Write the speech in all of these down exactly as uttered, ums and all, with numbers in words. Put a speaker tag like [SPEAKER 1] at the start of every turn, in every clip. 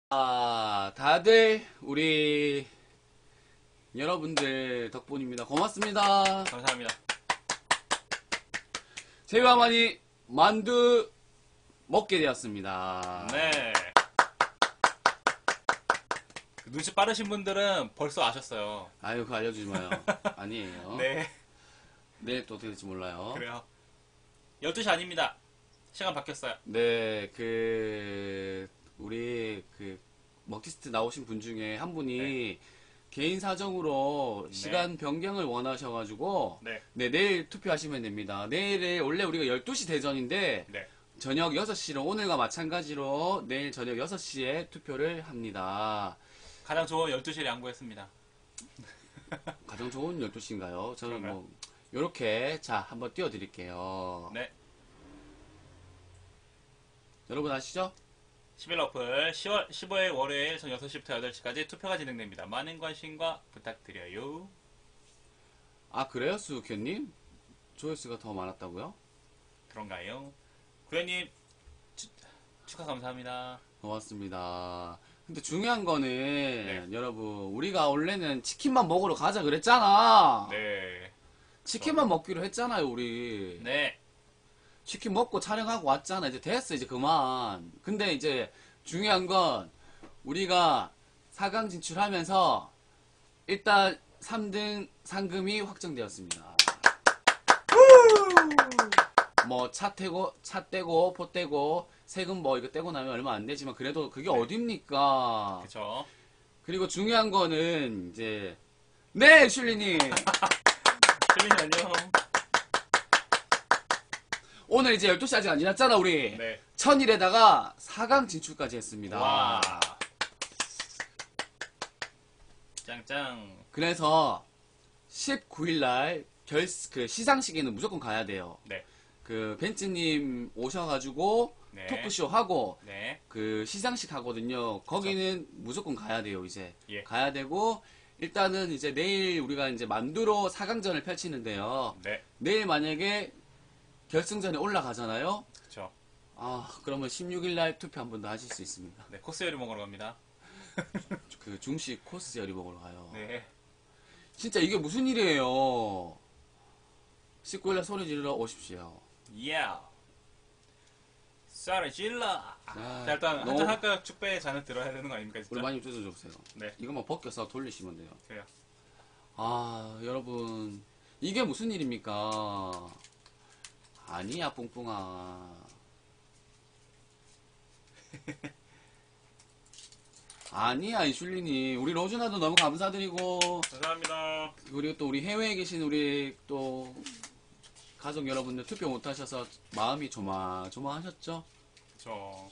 [SPEAKER 1] 아, 다들 우리 여러분들 덕분입니다. 고맙습니다.
[SPEAKER 2] 감사합니다.
[SPEAKER 1] 저희가 많이 만두 먹게 되었습니다.
[SPEAKER 2] 네. 그 눈치 빠르신 분들은 벌써 아셨어요.
[SPEAKER 1] 아유, 그거 알려주지 마요. 아니에요.
[SPEAKER 2] 네.
[SPEAKER 1] 내일 또 어떻게 될지 몰라요.
[SPEAKER 2] 그래요. 열두 시 아닙니다. 시간 바뀌었어요.
[SPEAKER 1] 네, 그 우리 그 먹티스트 나오신 분 중에 한 분이
[SPEAKER 2] 네.
[SPEAKER 1] 개인 사정으로
[SPEAKER 2] 네.
[SPEAKER 1] 시간 변경을 원하셔가지고
[SPEAKER 2] 네.
[SPEAKER 1] 네, 내일 투표하시면 됩니다. 내일에 원래 우리가 열두 시 대전인데
[SPEAKER 2] 네.
[SPEAKER 1] 저녁 여섯 시로 오늘과 마찬가지로 내일 저녁 여섯 시에 투표를 합니다.
[SPEAKER 2] 가장 좋은 열두 시를 양보했습니다.
[SPEAKER 1] 가장 좋은 열두 시인가요? 저는
[SPEAKER 2] 그런가요?
[SPEAKER 1] 뭐 요렇게 자 한번 띄워드릴게요.
[SPEAKER 2] 네.
[SPEAKER 1] 여러분 아시죠?
[SPEAKER 2] 십일 어플 시월 십오일 월요일 전 여섯 시부터 여덟 시까지 투표가 진행됩니다. 많은 관심과 부탁드려요.
[SPEAKER 1] 아 그래요 수우현님? 조회수가 더 많았다고요?
[SPEAKER 2] 그런가요? 구현님 추- 축하 감사합니다.
[SPEAKER 1] 고맙습니다. 근데 중요한 거는
[SPEAKER 2] 네.
[SPEAKER 1] 여러분 우리가 원래는 치킨만 먹으러 가자 그랬잖아.
[SPEAKER 2] 네.
[SPEAKER 1] 치킨만 먹기로 했잖아요 우리.
[SPEAKER 2] 네.
[SPEAKER 1] 치킨 먹고 촬영하고 왔잖아. 이제 됐어 이제 그만. 근데 이제 중요한 건 우리가 사 강 진출하면서 일단 삼 등 상금이 확정되었습니다. 뭐 차 떼고 차 떼고 포 떼고 세금 뭐 이거 떼고 나면 얼마 안 되지만 그래도 그게
[SPEAKER 2] 네.
[SPEAKER 1] 어딥니까?
[SPEAKER 2] 그쵸.
[SPEAKER 1] 그리고 중요한 거는 이제 네 슐리님
[SPEAKER 2] 실리님 안녕.
[SPEAKER 1] 오늘 이제 열두 시 아직 안 지났잖아 우리.
[SPEAKER 2] 네.
[SPEAKER 1] 천일에다가 사 강 진출까지 했습니다.
[SPEAKER 2] 와. 짱짱.
[SPEAKER 1] 그래서 십구 일 날 결, 그 시상식에는 무조건 가야 돼요.
[SPEAKER 2] 네.
[SPEAKER 1] 그 벤츠님 오셔가지고
[SPEAKER 2] 네.
[SPEAKER 1] 토크쇼 하고
[SPEAKER 2] 네.
[SPEAKER 1] 그 시상식 하거든요. 거기는 무조건 가야 돼요 이제.
[SPEAKER 2] 예.
[SPEAKER 1] 가야 되고 일단은 이제 내일 우리가 이제 만두로 사 강전을 펼치는데요.
[SPEAKER 2] 네.
[SPEAKER 1] 내일 만약에 결승전에 올라가잖아요.
[SPEAKER 2] 그쵸.
[SPEAKER 1] 아 그러면 십육 일 날 투표 한 번 더 하실 수 있습니다.
[SPEAKER 2] 네. 코스 요리 먹으러 갑니다.
[SPEAKER 1] 그 중식 코스 요리 먹으러 가요.
[SPEAKER 2] 네.
[SPEAKER 1] 진짜 이게 무슨 일이에요. 십구 일 날 소리 지르러 오십시오.
[SPEAKER 2] 예. 쌀을 질러.
[SPEAKER 1] 아,
[SPEAKER 2] 자, 일단
[SPEAKER 1] 너무-
[SPEAKER 2] 한잔 할까요? 축배의 잔을 들어야 되는 거 아닙니까, 진짜?
[SPEAKER 1] 우리 많이 뜯어주세요.
[SPEAKER 2] 네.
[SPEAKER 1] 이것만 벗겨서 돌리시면 돼요.
[SPEAKER 2] 그래요.
[SPEAKER 1] 아 여러분 이게 무슨 일입니까? 아니야 뿡뿡아. 아니야 이슐리님 우리 로즈나도 너무 감사드리고
[SPEAKER 2] 감사합니다.
[SPEAKER 1] 그리고 또 우리 해외에 계신 우리 또 가족 여러분들 투표 못하셔서 마음이 조마조마하셨죠?
[SPEAKER 2] 저,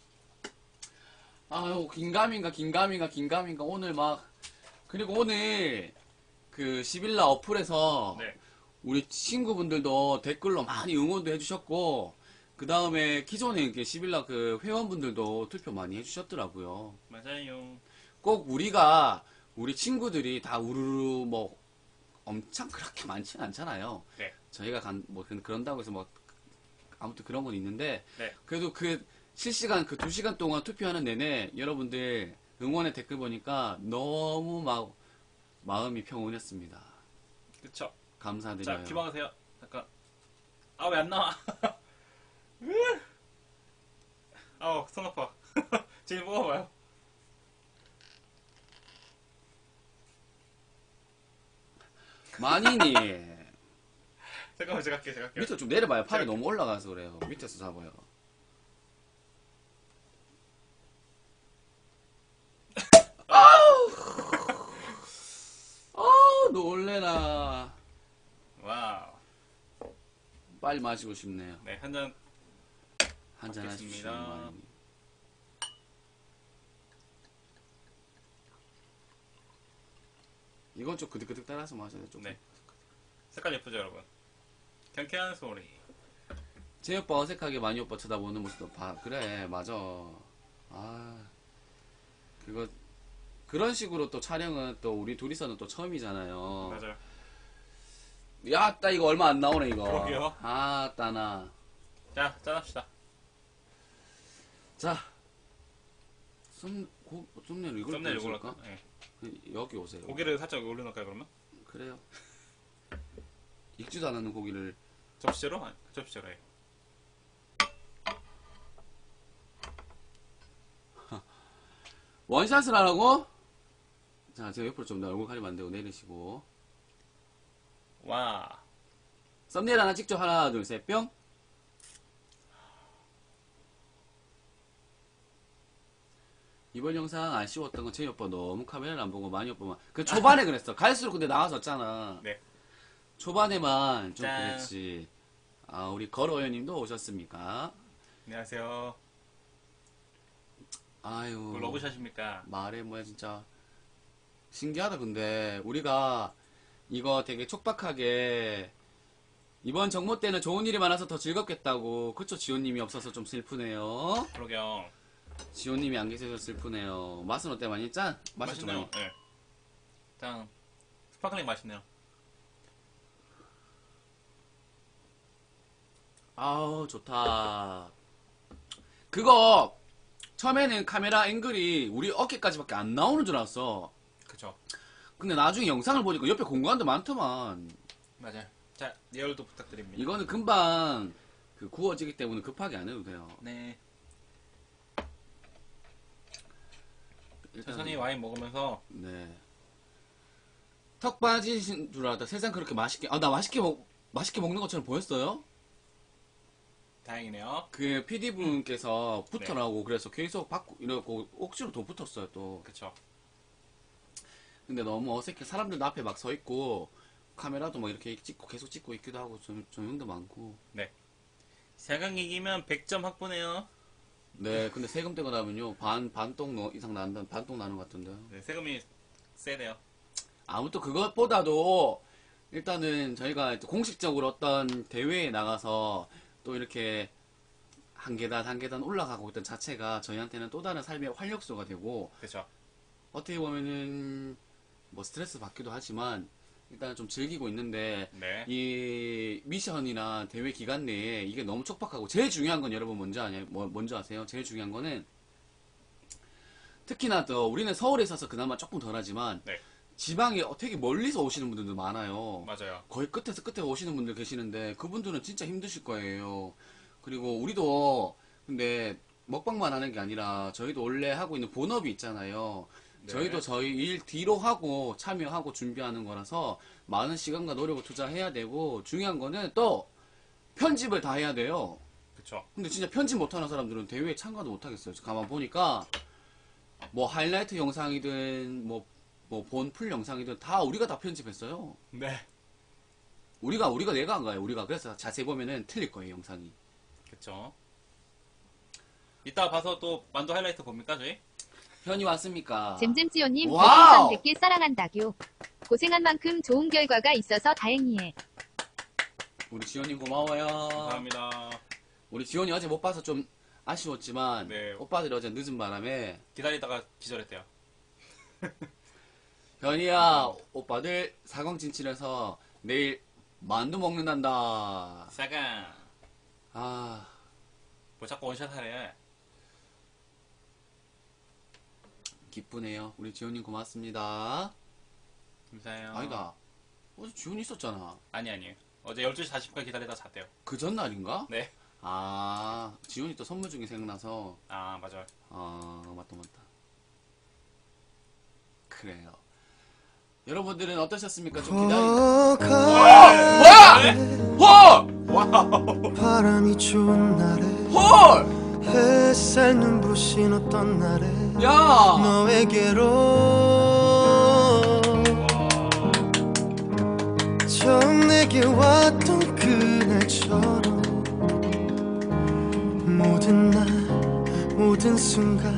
[SPEAKER 1] 아유 긴가민가 긴가민가 긴가민가 오늘 막 그리고 오늘 그 시빌라 어플에서
[SPEAKER 2] 네.
[SPEAKER 1] 우리 친구분들도 댓글로 많이 응원도 해주셨고 그 다음에 기존에 이렇게 시빌라 그 회원분들도 투표 많이 해주셨더라고요.
[SPEAKER 2] 맞아요.
[SPEAKER 1] 꼭 우리가 우리 친구들이 다 우르르 뭐 엄청 그렇게 많지는 않잖아요.
[SPEAKER 2] 네.
[SPEAKER 1] 저희가 간, 뭐 그- 그런다고 해서 뭐 아무튼 그런 건 있는데
[SPEAKER 2] 네.
[SPEAKER 1] 그래도 그 실시간 그 두 시간 동안 투표하는 내내 여러분들 응원의 댓글 보니까 너무 막 마음이 평온했습니다.
[SPEAKER 2] 그쵸.
[SPEAKER 1] 감사드려요.
[SPEAKER 2] 자, 귀 막으세요. 잠깐. 아, 왜 안 나와? 아우, 손 아파. 제일 뽑아봐요.
[SPEAKER 1] 많이니
[SPEAKER 2] 잠깐만, 제가 할게요, 제가 할게요.
[SPEAKER 1] 밑으로 좀 내려봐요. 팔이
[SPEAKER 2] 제가-
[SPEAKER 1] 너무 올라가서 그래요. 밑에서 잡아요. 아우 놀래라.
[SPEAKER 2] 와우.
[SPEAKER 1] 빨리 마시고 싶네요.
[SPEAKER 2] 네, 한 잔.
[SPEAKER 1] 한잔 하십시오.
[SPEAKER 2] 먹겠습니다.
[SPEAKER 1] 많이. 이건 좀 그득그득 따라서 마셔야 돼. 좀.
[SPEAKER 2] 네. 색깔 예쁘죠, 여러분? 경쾌한 소리.
[SPEAKER 1] 제 오빠 어색하게 많이 오빠 쳐다보는 모습도 봐. 그래, 맞아. 아, 그거 그런 식으로 또 촬영은 또 우리 둘이서는 또 처음이잖아요.
[SPEAKER 2] 맞아요.
[SPEAKER 1] 야, 따 이거 얼마 안 나오네 이거.
[SPEAKER 2] 그러게요.
[SPEAKER 1] 아, 따나.
[SPEAKER 2] 자, 짠합시다.
[SPEAKER 1] 자, 썸, 고, 썸네일 이걸
[SPEAKER 2] 썸네일 이걸로
[SPEAKER 1] 보여줄까?
[SPEAKER 2] 할까? 예.
[SPEAKER 1] 여기 오세요.
[SPEAKER 2] 고기를 살짝 올려놓을까요 그러면?
[SPEAKER 1] 그래요. 익지도 않았는 고기를.
[SPEAKER 2] 접시째로? 아, 접시째로 해.
[SPEAKER 1] 원샷을 하라고? 자, 제가 옆으로 좀 더 얼굴 가리면 안 되고 내리시고.
[SPEAKER 2] 와.
[SPEAKER 1] 썸네일 하나 찍죠. 하나, 둘, 셋, 뿅. 이번 영상 아쉬웠던 건 제이 오빠 너무 카메라를 안 보고 많이 오빠만. 그 초반에 그랬어. 갈수록 근데 나아졌잖아.
[SPEAKER 2] 네.
[SPEAKER 1] 초반에만 좀
[SPEAKER 2] 짠.
[SPEAKER 1] 그랬지. 아, 우리 걸어요님도 오셨습니까?
[SPEAKER 2] 안녕하세요.
[SPEAKER 1] 아유.
[SPEAKER 2] 그 러브샷입니까?
[SPEAKER 1] 말해 뭐야 진짜. 신기하다 근데 우리가 이거 되게 촉박하게 이번 정모 때는 좋은 일이 많아서 더 즐겁겠다고. 그쵸? 지호님이 없어서 좀 슬프네요.
[SPEAKER 2] 그러게요.
[SPEAKER 1] 지호님이 안 계셔서 슬프네요. 맛은 어때? 많이 짠? 맛이 좀
[SPEAKER 2] 맛있네요.
[SPEAKER 1] 많이.
[SPEAKER 2] 예. 일단 스파클링 맛있네요.
[SPEAKER 1] 아우 좋다. 그거 처음에는 카메라 앵글이 우리 어깨까지밖에 안 나오는 줄 알았어.
[SPEAKER 2] 그쵸.
[SPEAKER 1] 근데 나중에 영상을 보니까 옆에 공간도 많더만.
[SPEAKER 2] 맞아요. 자, 리얼도 부탁드립니다.
[SPEAKER 1] 이거는 금방 그 구워지기 때문에 급하게 안 해도 돼요.
[SPEAKER 2] 네.
[SPEAKER 1] 일단
[SPEAKER 2] 천천히 와인 먹으면서
[SPEAKER 1] 네. 턱 빠지신 줄 알았다. 세상 그렇게 맛있게 아 나 맛있게 먹 맛있게 먹는 것처럼 보였어요?
[SPEAKER 2] 다행이네요.
[SPEAKER 1] 그 피디분께서
[SPEAKER 2] 네.
[SPEAKER 1] 붙어라고 그래서 계속 받고 이러고 억지로 더 붙었어요 또.
[SPEAKER 2] 그쵸.
[SPEAKER 1] 근데 너무 어색해. 사람들도 앞에 막 서 있고 카메라도 막 이렇게 찍고 계속 찍고 있기도 하고 좀 조명도 많고.
[SPEAKER 2] 네. 사강 이기면 백 점 확보네요.
[SPEAKER 1] 네. 근데 세금 떼고 나면요 반 반똥 너- 이상 난다 반똥 나는 것 같은데요.
[SPEAKER 2] 네, 세금이 세네요.
[SPEAKER 1] 아무튼 그것보다도 일단은 저희가 공식적으로 어떤 대회에 나가서 또 이렇게 한 계단 한 계단 올라가고 있던 자체가 저희한테는 또 다른 삶의 활력소가 되고
[SPEAKER 2] 그쵸.
[SPEAKER 1] 어떻게 보면은 뭐 스트레스 받기도 하지만 일단 좀 즐기고 있는데
[SPEAKER 2] 네.
[SPEAKER 1] 이 미션이나 대회 기간 내에 이게 너무 촉박하고 제일 중요한 건 여러분 뭔지 아냐 뭐 뭔지 아세요? 제일 중요한 거는 특히나 또 우리는 서울에 있어서 그나마 조금 덜하지만
[SPEAKER 2] 네.
[SPEAKER 1] 지방에 되게 멀리서 오시는 분들도 많아요.
[SPEAKER 2] 맞아요.
[SPEAKER 1] 거의 끝에서 끝에 오시는 분들 계시는데 그분들은 진짜 힘드실 거예요. 그리고 우리도 근데 먹방만 하는 게 아니라 저희도 원래 하고 있는 본업이 있잖아요.
[SPEAKER 2] 네.
[SPEAKER 1] 저희도 저희 일 뒤로 하고 참여하고 준비하는 거라서 많은 시간과 노력을 투자해야 되고 중요한 거는 또 편집을 다 해야 돼요.
[SPEAKER 2] 그쵸.
[SPEAKER 1] 근데 진짜 편집 못하는 사람들은 대회에 참가도 못하겠어요. 가만 보니까 뭐 하이라이트 영상이든 뭐 뭐 본 풀 영상이든 다 우리가 다 편집했어요.
[SPEAKER 2] 네.
[SPEAKER 1] 우리가 우리가 내가 한 거예요. 우리가 그래서 자세히 보면은 틀릴 거예요 영상이.
[SPEAKER 2] 그쵸. 이따 봐서 또 만두 하이라이트 봅니까 저희?
[SPEAKER 1] 현이 왔습니까?
[SPEAKER 3] 잼잼지호님
[SPEAKER 1] 와우!
[SPEAKER 3] 별풍선 백 개 사랑한다교. 고생한 만큼 좋은 결과가 있어서 다행이해.
[SPEAKER 1] 우리 지원님 고마워요.
[SPEAKER 2] 감사합니다.
[SPEAKER 1] 우리 지원이 어제 못 봐서 좀 아쉬웠지만
[SPEAKER 2] 네.
[SPEAKER 1] 오빠들이 어제 늦은 바람에
[SPEAKER 2] 기다리다가 기절했대요.
[SPEAKER 1] 현이야 오빠들 사강 진출해서 내일 만두 먹는단다.
[SPEAKER 2] 사강.
[SPEAKER 1] 아
[SPEAKER 2] 뭐 자꾸 원샷 하래.
[SPEAKER 1] 기쁘네요. 우리 지원님 고맙습니다.
[SPEAKER 2] 감사해요.
[SPEAKER 1] 아니다. 어제 지원이 있었잖아.
[SPEAKER 2] 아니 아니에요. 어제 열두 시 사십 분까지 기다리다 잤대요.
[SPEAKER 1] 그 전날인가?
[SPEAKER 2] 네.
[SPEAKER 1] 아 지원이 또 선물 중에 생각나서
[SPEAKER 2] 아 맞아요.
[SPEAKER 1] 아 맞다 맞다. 그래요. 여러분들은 어떠셨습니까? 좀 기다리.
[SPEAKER 4] 뭐야?
[SPEAKER 1] 헐!
[SPEAKER 4] 바람이 좋은 날에
[SPEAKER 1] 헐!
[SPEAKER 4] 햇살 눈부신 어떤 날에
[SPEAKER 1] 야!
[SPEAKER 4] 너에게로 처음 내게 왔던 그날처럼 모든 날 모든 순간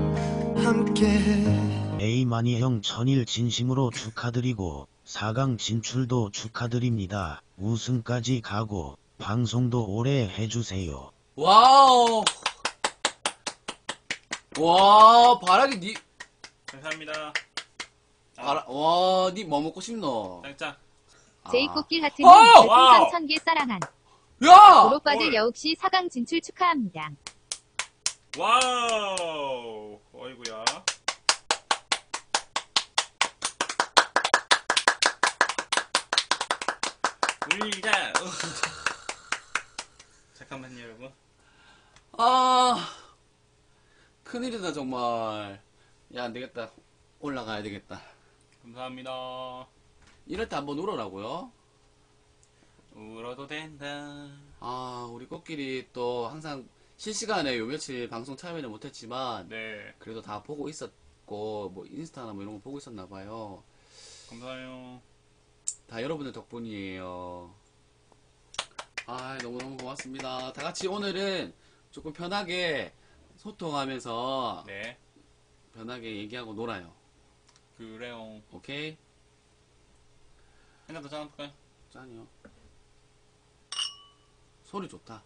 [SPEAKER 4] 함께해.
[SPEAKER 5] 에이마니 형 천일 진심으로 축하드리고 사강 진출도 축하드립니다. 우승까지 가고 방송도 오래 해주세요.
[SPEAKER 1] 와우! 와, 바라기 니,
[SPEAKER 2] 감사합니다.
[SPEAKER 1] 바라, 와, 니 뭐 먹고 싶노?
[SPEAKER 2] 짱짱.
[SPEAKER 3] 제이꽃길 하트님
[SPEAKER 1] 어!
[SPEAKER 2] 와우!
[SPEAKER 3] 별풍선 천 개 사랑한.
[SPEAKER 1] 야!
[SPEAKER 3] 오로빠들
[SPEAKER 2] 뭘.
[SPEAKER 3] 여욱시 사강 진출 축하합니다.
[SPEAKER 2] 와우. 어이구야. 울자. 잠깐만요, 여러분.
[SPEAKER 1] 아, 큰일이다, 정말. 야, 안 되겠다. 올라가야 되겠다.
[SPEAKER 2] 감사합니다.
[SPEAKER 1] 이럴 때 한번 울어라고요?
[SPEAKER 2] 울어도 된다.
[SPEAKER 1] 아, 우리 꽃길이 또 항상 실시간에 요 며칠 방송 참여는 못했지만,
[SPEAKER 2] 네.
[SPEAKER 1] 그래도 다 보고 있었고, 뭐, 인스타나 뭐 이런 거 보고 있었나봐요.
[SPEAKER 2] 감사해요.
[SPEAKER 1] 다 여러분들 덕분이에요. 아, 너무너무 고맙습니다. 다 같이 오늘은 조금 편하게 소통하면서,
[SPEAKER 2] 네.
[SPEAKER 1] 편하게 얘기하고 놀아요.
[SPEAKER 2] 그래요.
[SPEAKER 1] 오케이?
[SPEAKER 2] 한잔 더 짜볼까요?
[SPEAKER 1] 짠이요. 소리 좋다.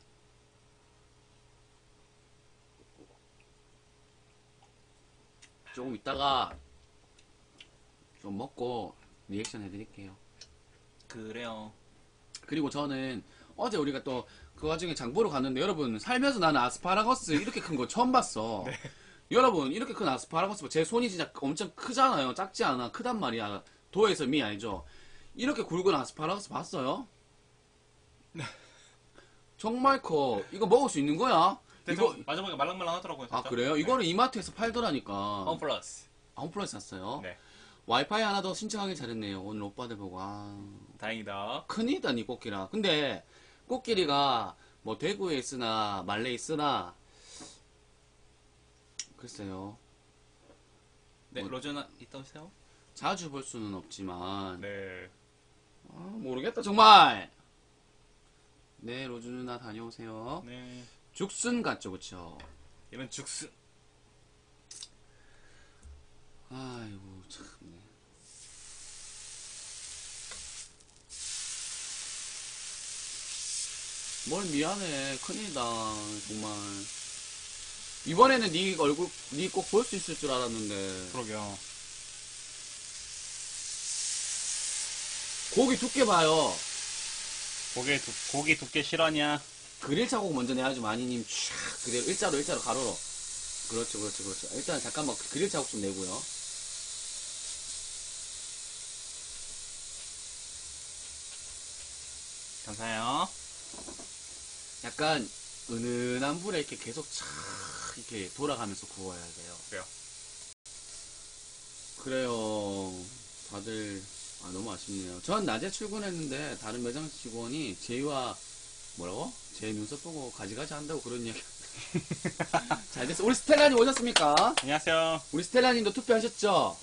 [SPEAKER 1] 조금 이따가 좀 먹고 리액션 해드릴게요.
[SPEAKER 2] 그래요.
[SPEAKER 1] 그리고 저는 어제 우리가 또 그 와중에 장 보러 갔는데 여러분 살면서 나는 아스파라거스 이렇게 큰 거 처음 봤어.
[SPEAKER 2] 네.
[SPEAKER 1] 여러분 이렇게 큰 아스파라거스 제 손이 진짜 엄청 크잖아요. 작지 않아. 크단 말이야. 도에서 미 알죠? 이렇게 굵은 아스파라거스 봤어요? 정말 커. 이거 먹을 수 있는 거야?
[SPEAKER 2] 근데
[SPEAKER 1] 이거
[SPEAKER 2] 저 마지막에 말랑말랑 하더라고요.
[SPEAKER 1] 아
[SPEAKER 2] 진짜.
[SPEAKER 1] 그래요? 이거는 이마트에서 팔더라니까.
[SPEAKER 2] 원 플러스.
[SPEAKER 1] 아웃플러스 샀어요.
[SPEAKER 2] 네.
[SPEAKER 1] 와이파이 하나 더 신청하길 잘했네요. 오늘 오빠들 보고. 아,
[SPEAKER 2] 다행이다.
[SPEAKER 1] 큰일이다, 니 꽃길아. 근데, 꽃길이가, 뭐, 대구에 있으나, 말레에 있으나, 글쎄요.
[SPEAKER 2] 네,
[SPEAKER 1] 뭐-
[SPEAKER 2] 로즈나 이따 오세요.
[SPEAKER 1] 자주 볼 수는 없지만,
[SPEAKER 2] 네.
[SPEAKER 1] 아, 모르겠다, 정말! 네, 로즈 누나 다녀오세요.
[SPEAKER 2] 네.
[SPEAKER 1] 죽순 같죠, 그쵸?
[SPEAKER 2] 이런 죽순.
[SPEAKER 1] 아이고, 참네. 뭘 미안해. 큰일이다. 정말. 이번에는 네 얼굴, 네 꼭 볼 수 있을 줄 알았는데.
[SPEAKER 2] 그러게요.
[SPEAKER 1] 고기 두께 봐요.
[SPEAKER 2] 고기, 두, 고기 두께 실화냐?
[SPEAKER 1] 그릴 자국 먼저 내야지, 마니님. 촥, 그대로, 일자로, 일자로, 가로로. 그렇죠, 그렇죠, 그렇죠. 일단 잠깐만, 그릴 자국 좀 내고요.
[SPEAKER 2] 감사해요.
[SPEAKER 1] 약간, 은은한 불에 이렇게 계속 촥, 이렇게 돌아가면서 구워야 돼요.
[SPEAKER 2] 그래요.
[SPEAKER 1] 그래요. 다들, 아, 너무 아쉽네요. 전 낮에 출근했는데, 다른 매장 직원이 제이와, 뭐라고? 제 눈썹 보고 가지가지 한다고 그런 이야기. 잘 됐어. 우리 스텔라님 오셨습니까?
[SPEAKER 2] 안녕하세요.
[SPEAKER 1] 우리 스텔라님도 투표하셨죠?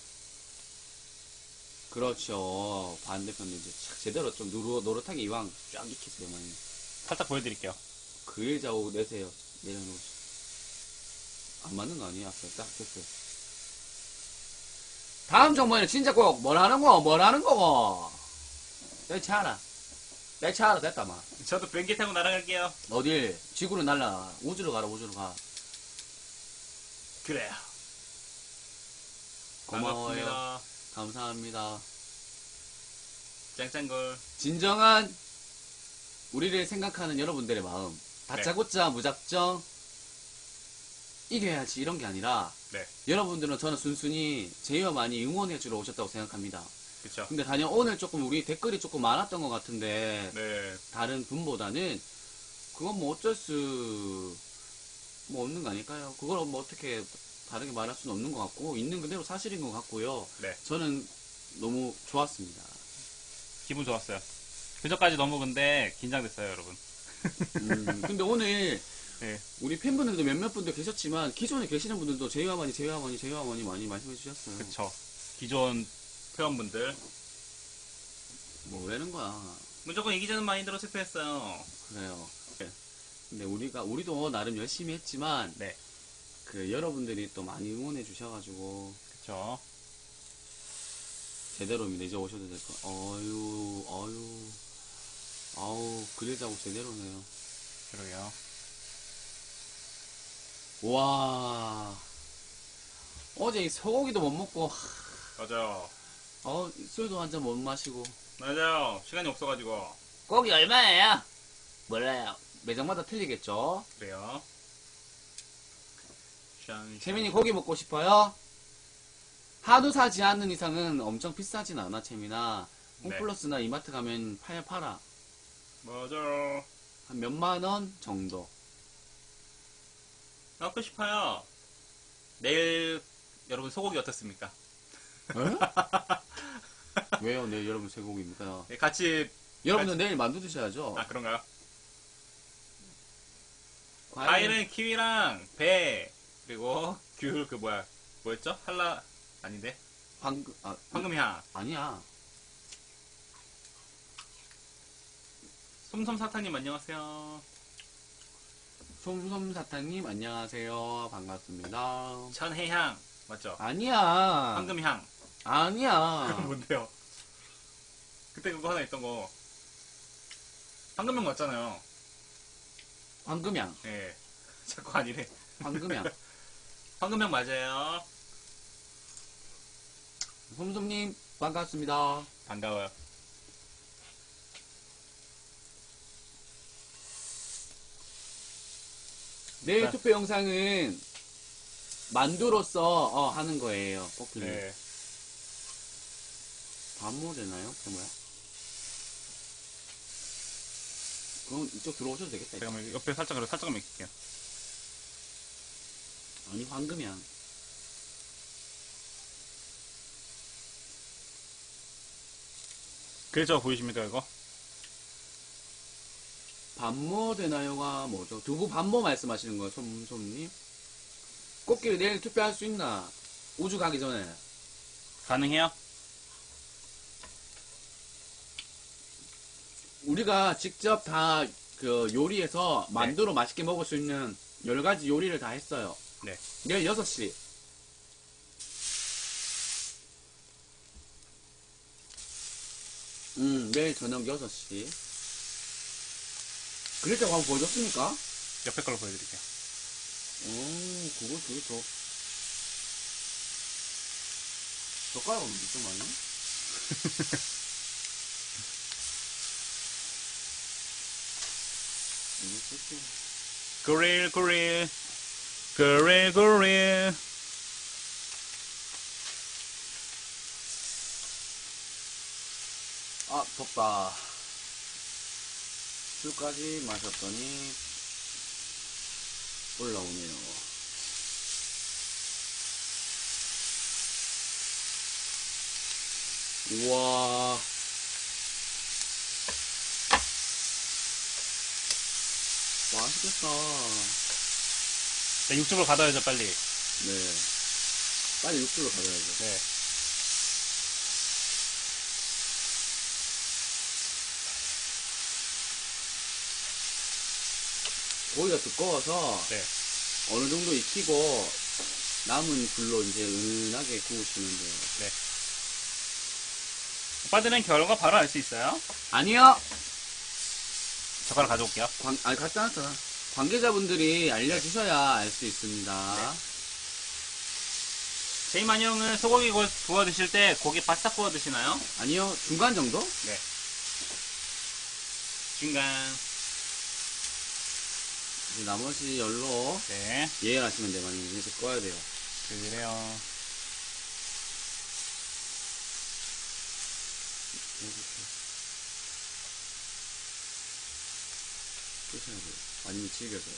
[SPEAKER 1] 그렇죠. 반대편도 이제 착 제대로 좀 노릇, 노릇하게 이왕 쫙 익히세요, 많이.
[SPEAKER 2] 살짝 보여드릴게요.
[SPEAKER 1] 그일 자국 내세요. 내려놓으시고. 안 맞는 거 아니에요? 앞에 딱 됐어요. 다음 정보에는 진짜 꼭 뭐라는 거, 뭐라는 거고. 내 차라. 내 차라 됐다, 마.
[SPEAKER 2] 저도 비행기 타고 날아갈게요.
[SPEAKER 1] 어딜? 지구로 날라. 우주로 가라, 우주로 가.
[SPEAKER 2] 그래요.
[SPEAKER 1] 고마워요.
[SPEAKER 2] 반갑습니다.
[SPEAKER 1] 감사합니다.
[SPEAKER 2] 짱짱걸.
[SPEAKER 1] 진정한 우리를 생각하는 여러분들의 마음. 다짜고짜 무작정 이겨야지 이런 게 아니라
[SPEAKER 2] 네.
[SPEAKER 1] 여러분들은 저는 순순히 제이와 많이 응원해주러 오셨다고 생각합니다.
[SPEAKER 2] 그쵸.
[SPEAKER 1] 근데 단연 오늘 조금 우리 댓글이 조금 많았던 것 같은데
[SPEAKER 2] 네.
[SPEAKER 1] 다른 분보다는 그건 뭐 어쩔 수 뭐 없는 거 아닐까요? 그걸 뭐 어떻게 다르게 말할 수는 없는 것 같고 있는 그대로 사실인 것 같고요.
[SPEAKER 2] 네.
[SPEAKER 1] 저는 너무 좋았습니다.
[SPEAKER 2] 기분 좋았어요. 그저까지 너무 근데 긴장됐어요, 여러분.
[SPEAKER 1] 음, 근데 오늘
[SPEAKER 2] 네.
[SPEAKER 1] 우리 팬분들도 몇몇 분들 계셨지만 기존에 계시는 분들도 제이와머니 제이와머니 제이와머니 많이 말씀해 주셨어요.
[SPEAKER 2] 그쵸. 기존 회원분들.
[SPEAKER 1] 뭐라는 거야.
[SPEAKER 2] 무조건 이기자는 마인드로 투표했어요.
[SPEAKER 1] 그래요. 근데 우리가 우리도 나름 열심히 했지만
[SPEAKER 2] 네.
[SPEAKER 1] 그 여러분들이 또 많이 응원해 주셔가지고
[SPEAKER 2] 그쵸.
[SPEAKER 1] 제대로입니다. 이제 오셔도 될 거. 어유 어유 아우 그릴 자국 제대로네요.
[SPEAKER 2] 그러게요.
[SPEAKER 1] 와 어제 이 소고기도 못 먹고
[SPEAKER 2] 맞아요.
[SPEAKER 1] 어 술도 한 잔 못 마시고
[SPEAKER 2] 맞아요. 시간이 없어가지고.
[SPEAKER 1] 고기 얼마예요? 몰라요. 매장마다 틀리겠죠.
[SPEAKER 2] 그래요. 짠.
[SPEAKER 1] 채민이 고기 먹고 싶어요? 하도 사지 않는 이상은 엄청 비싸진 않아, 채민아.
[SPEAKER 2] 네.
[SPEAKER 1] 홈플러스나 이마트 가면 팔, 팔아.
[SPEAKER 2] 맞아요.
[SPEAKER 1] 한 몇만 원 정도.
[SPEAKER 2] 먹고 싶어요. 내일 여러분 소고기 어떻습니까?
[SPEAKER 1] 왜요? 네, 여러분 제곡입니까?
[SPEAKER 2] 네, 같이
[SPEAKER 1] 여러분들 내일 만두 드셔야죠.
[SPEAKER 2] 아 그런가요?
[SPEAKER 1] 과일은
[SPEAKER 2] 과일은 키위랑 배 그리고 귤 그 뭐야 뭐였죠? 한라 아닌데
[SPEAKER 1] 황금 아
[SPEAKER 2] 황금향.
[SPEAKER 1] 아니야.
[SPEAKER 2] 솜솜사탕님 안녕하세요.
[SPEAKER 1] 솜솜사탕님 안녕하세요. 반갑습니다.
[SPEAKER 2] 천혜향 맞죠?
[SPEAKER 1] 아니야.
[SPEAKER 2] 황금향.
[SPEAKER 1] 아니야.
[SPEAKER 2] 그건 뭔데요? 그때 그거 하나 있던 거 황금향 맞잖아요.
[SPEAKER 1] 황금향.
[SPEAKER 2] 예. 자꾸 아니래.
[SPEAKER 1] 황금향.
[SPEAKER 2] 황금향 맞아요.
[SPEAKER 1] 솜솜님 반갑습니다.
[SPEAKER 2] 반가워요.
[SPEAKER 1] 내일
[SPEAKER 2] 네.
[SPEAKER 1] 투표 영상은 만두로서 어, 하는 거예요. 뽑기는.
[SPEAKER 2] 네.
[SPEAKER 1] 반모 되나요? 그 뭐야? 그럼 이쪽 들어오셔도 되겠다.
[SPEAKER 2] 제가 뭐 옆에 살짝 그래 살짝만 익힐게요.
[SPEAKER 1] 아니 황금향.
[SPEAKER 2] 그래서 보이십니까 이거?
[SPEAKER 1] 반모 되나요가 뭐죠? 두부 반모 말씀하시는 거예요, 솜솜님? 꽃길 내일 투표할 수 있나? 우주 가기 전에.
[SPEAKER 2] 가능해요?
[SPEAKER 1] 우리가 직접 다 그 요리해서 만두로 맛있게 먹을 수 있는 여러 가지 요리를 다 했어요.
[SPEAKER 2] 네.
[SPEAKER 1] 내일 여섯 시. 음, 내일 저녁 여섯 시. 그랬다고 한번 보여줬습니까?
[SPEAKER 2] 옆에 걸로 보여드릴게요.
[SPEAKER 1] 오, 그거 되게 더. 젓가락은 무슨 말이야? 이거 쓸게.
[SPEAKER 2] 그릴 그릴 그릴 그릴.
[SPEAKER 1] 아, 덥다. 술까지 마셨더니 올라오네요. 우와. 맛있겠다.
[SPEAKER 2] 네, 육즙을 받아야죠 빨리.
[SPEAKER 1] 네. 빨리 육수로 가져야죠.
[SPEAKER 2] 네.
[SPEAKER 1] 고기가 두꺼워서
[SPEAKER 2] 네.
[SPEAKER 1] 어느 정도 익히고 남은 불로 이제 은은하게 구우시면 돼요.
[SPEAKER 2] 네. 오빠들은 결과 바로 알 수 있어요?
[SPEAKER 1] 아니요!
[SPEAKER 2] 젓가락 가져올게요.
[SPEAKER 1] 관, 아니, 갖다 놨잖아. 관계자분들이 알려주셔야 알 수 있습니다.
[SPEAKER 2] 제이만 형은 소고기 구- 구워 드실 때 고기 바싹 구워 드시나요?
[SPEAKER 1] 아니요, 중간 정도?
[SPEAKER 2] 네. 중간.
[SPEAKER 1] 이제 나머지 열로
[SPEAKER 2] 네.
[SPEAKER 1] 예열하시면 돼요. 만약에 이제 꺼야 돼요.
[SPEAKER 2] 그래요.
[SPEAKER 1] 끄셔야 돼요. 아니면 질겨져요.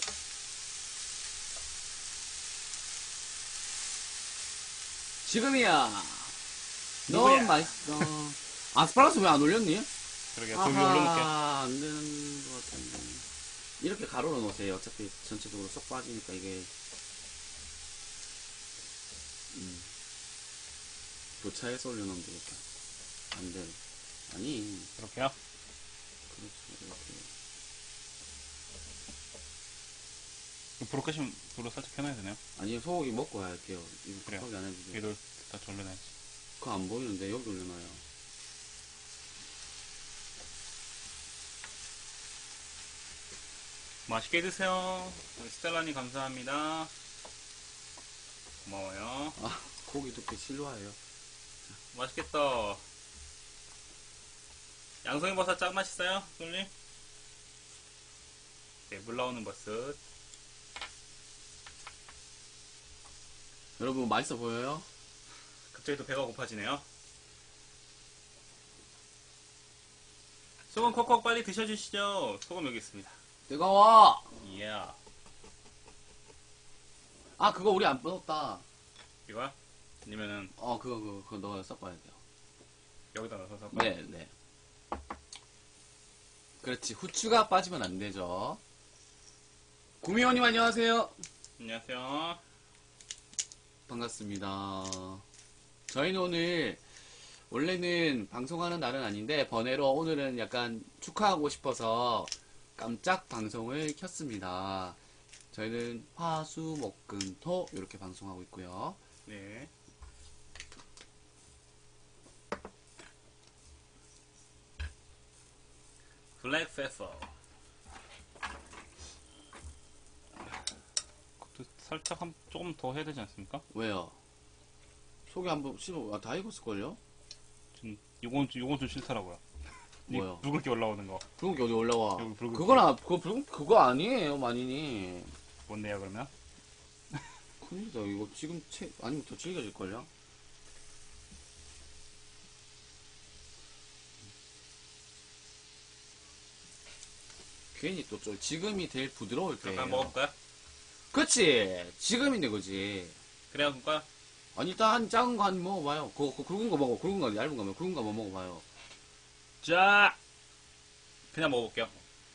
[SPEAKER 1] 지금이야!
[SPEAKER 2] 누구야?
[SPEAKER 1] 너무 맛있어. 아스파라스 왜 안 올렸니?
[SPEAKER 2] 그러게요. 돌 위에 올려놓을게요.
[SPEAKER 1] 아하, 안 되는 것 같은데. 이렇게 가로로 놓으세요. 어차피 전체적으로 쏙 빠지니까 이게. 음. 교차해서 올려놓으면 되겠다. 안 돼. 아니,
[SPEAKER 2] 그렇게요.
[SPEAKER 1] 그렇죠. 이렇게.
[SPEAKER 2] 불을 끄시면 불을 살짝 켜놔야 되나요?
[SPEAKER 1] 아니, 소고기 먹고 할게요. 이거
[SPEAKER 2] 그래요.
[SPEAKER 1] 급하게 안 해도 돼요.
[SPEAKER 2] 얘도 다 절려놔야지.
[SPEAKER 1] 그거 안 보이는데, 여기 올려놔요.
[SPEAKER 2] 맛있게 드세요. 우리 스텔라님 감사합니다. 고마워요.
[SPEAKER 1] 아, 고기 두께 실로와요.
[SPEAKER 2] 맛있겠다. 양송이 버섯 짱 맛있어요, 솔님? 네, 물 나오는 버섯.
[SPEAKER 1] 여러분, 맛있어 보여요?
[SPEAKER 2] 갑자기 또 배가 고파지네요. 소금 콕콕 빨리 드셔주시죠. 소금 여기 있습니다.
[SPEAKER 1] 뜨거워.
[SPEAKER 2] 예.
[SPEAKER 1] 아 그거 우리 안 넣었다.
[SPEAKER 2] 이거야? 아니면은
[SPEAKER 1] 어 그거 그거 그거 넣어 섞어야 돼요.
[SPEAKER 2] 여기다 넣어서 섞어?
[SPEAKER 1] 네 네. 그렇지 후추가 빠지면 안 되죠. 구미호님 안녕하세요.
[SPEAKER 2] 안녕하세요.
[SPEAKER 1] 반갑습니다. 저희는 오늘 원래는 방송하는 날은 아닌데 번외로 오늘은 약간 축하하고 싶어서 깜짝 방송을 켰습니다. 저희는 화수목금토 이렇게 방송하고 있고요.
[SPEAKER 2] 네. 블랙 페퍼. 그것도 살짝 한 조금 더 해야 되지 않습니까?
[SPEAKER 1] 왜요? 속이 한번 씹어 아, 다 익었을걸요?
[SPEAKER 2] 좀 요건 좀- 요건 좀 싫더라고요. 이
[SPEAKER 1] 뭐요?
[SPEAKER 2] 붉은기 올라오는 거.
[SPEAKER 1] 붉은기 어디 올라와?
[SPEAKER 2] 여기 붉은기.
[SPEAKER 1] 그건 아, 그거 붉은 그거 아니에요, 만인이.
[SPEAKER 2] 뭔데요 그러면?
[SPEAKER 1] 큰일이다. 이거 지금 채 아니면 더 질겨질걸요? 괜히 또 좀 지금이 제일 부드러울 때예요.
[SPEAKER 2] 잠깐 먹을까요?
[SPEAKER 1] 그치! 지금인데 그지.
[SPEAKER 2] 그래야 그럴까요?
[SPEAKER 1] 아니 일단 한 작은 거 한 먹어봐요. 그거, 그거 굵은 거 먹어. 굵은 거 얇은 거 먹어. 굵은 거 한번 먹어봐요.
[SPEAKER 2] 자, 그냥 먹어볼게요.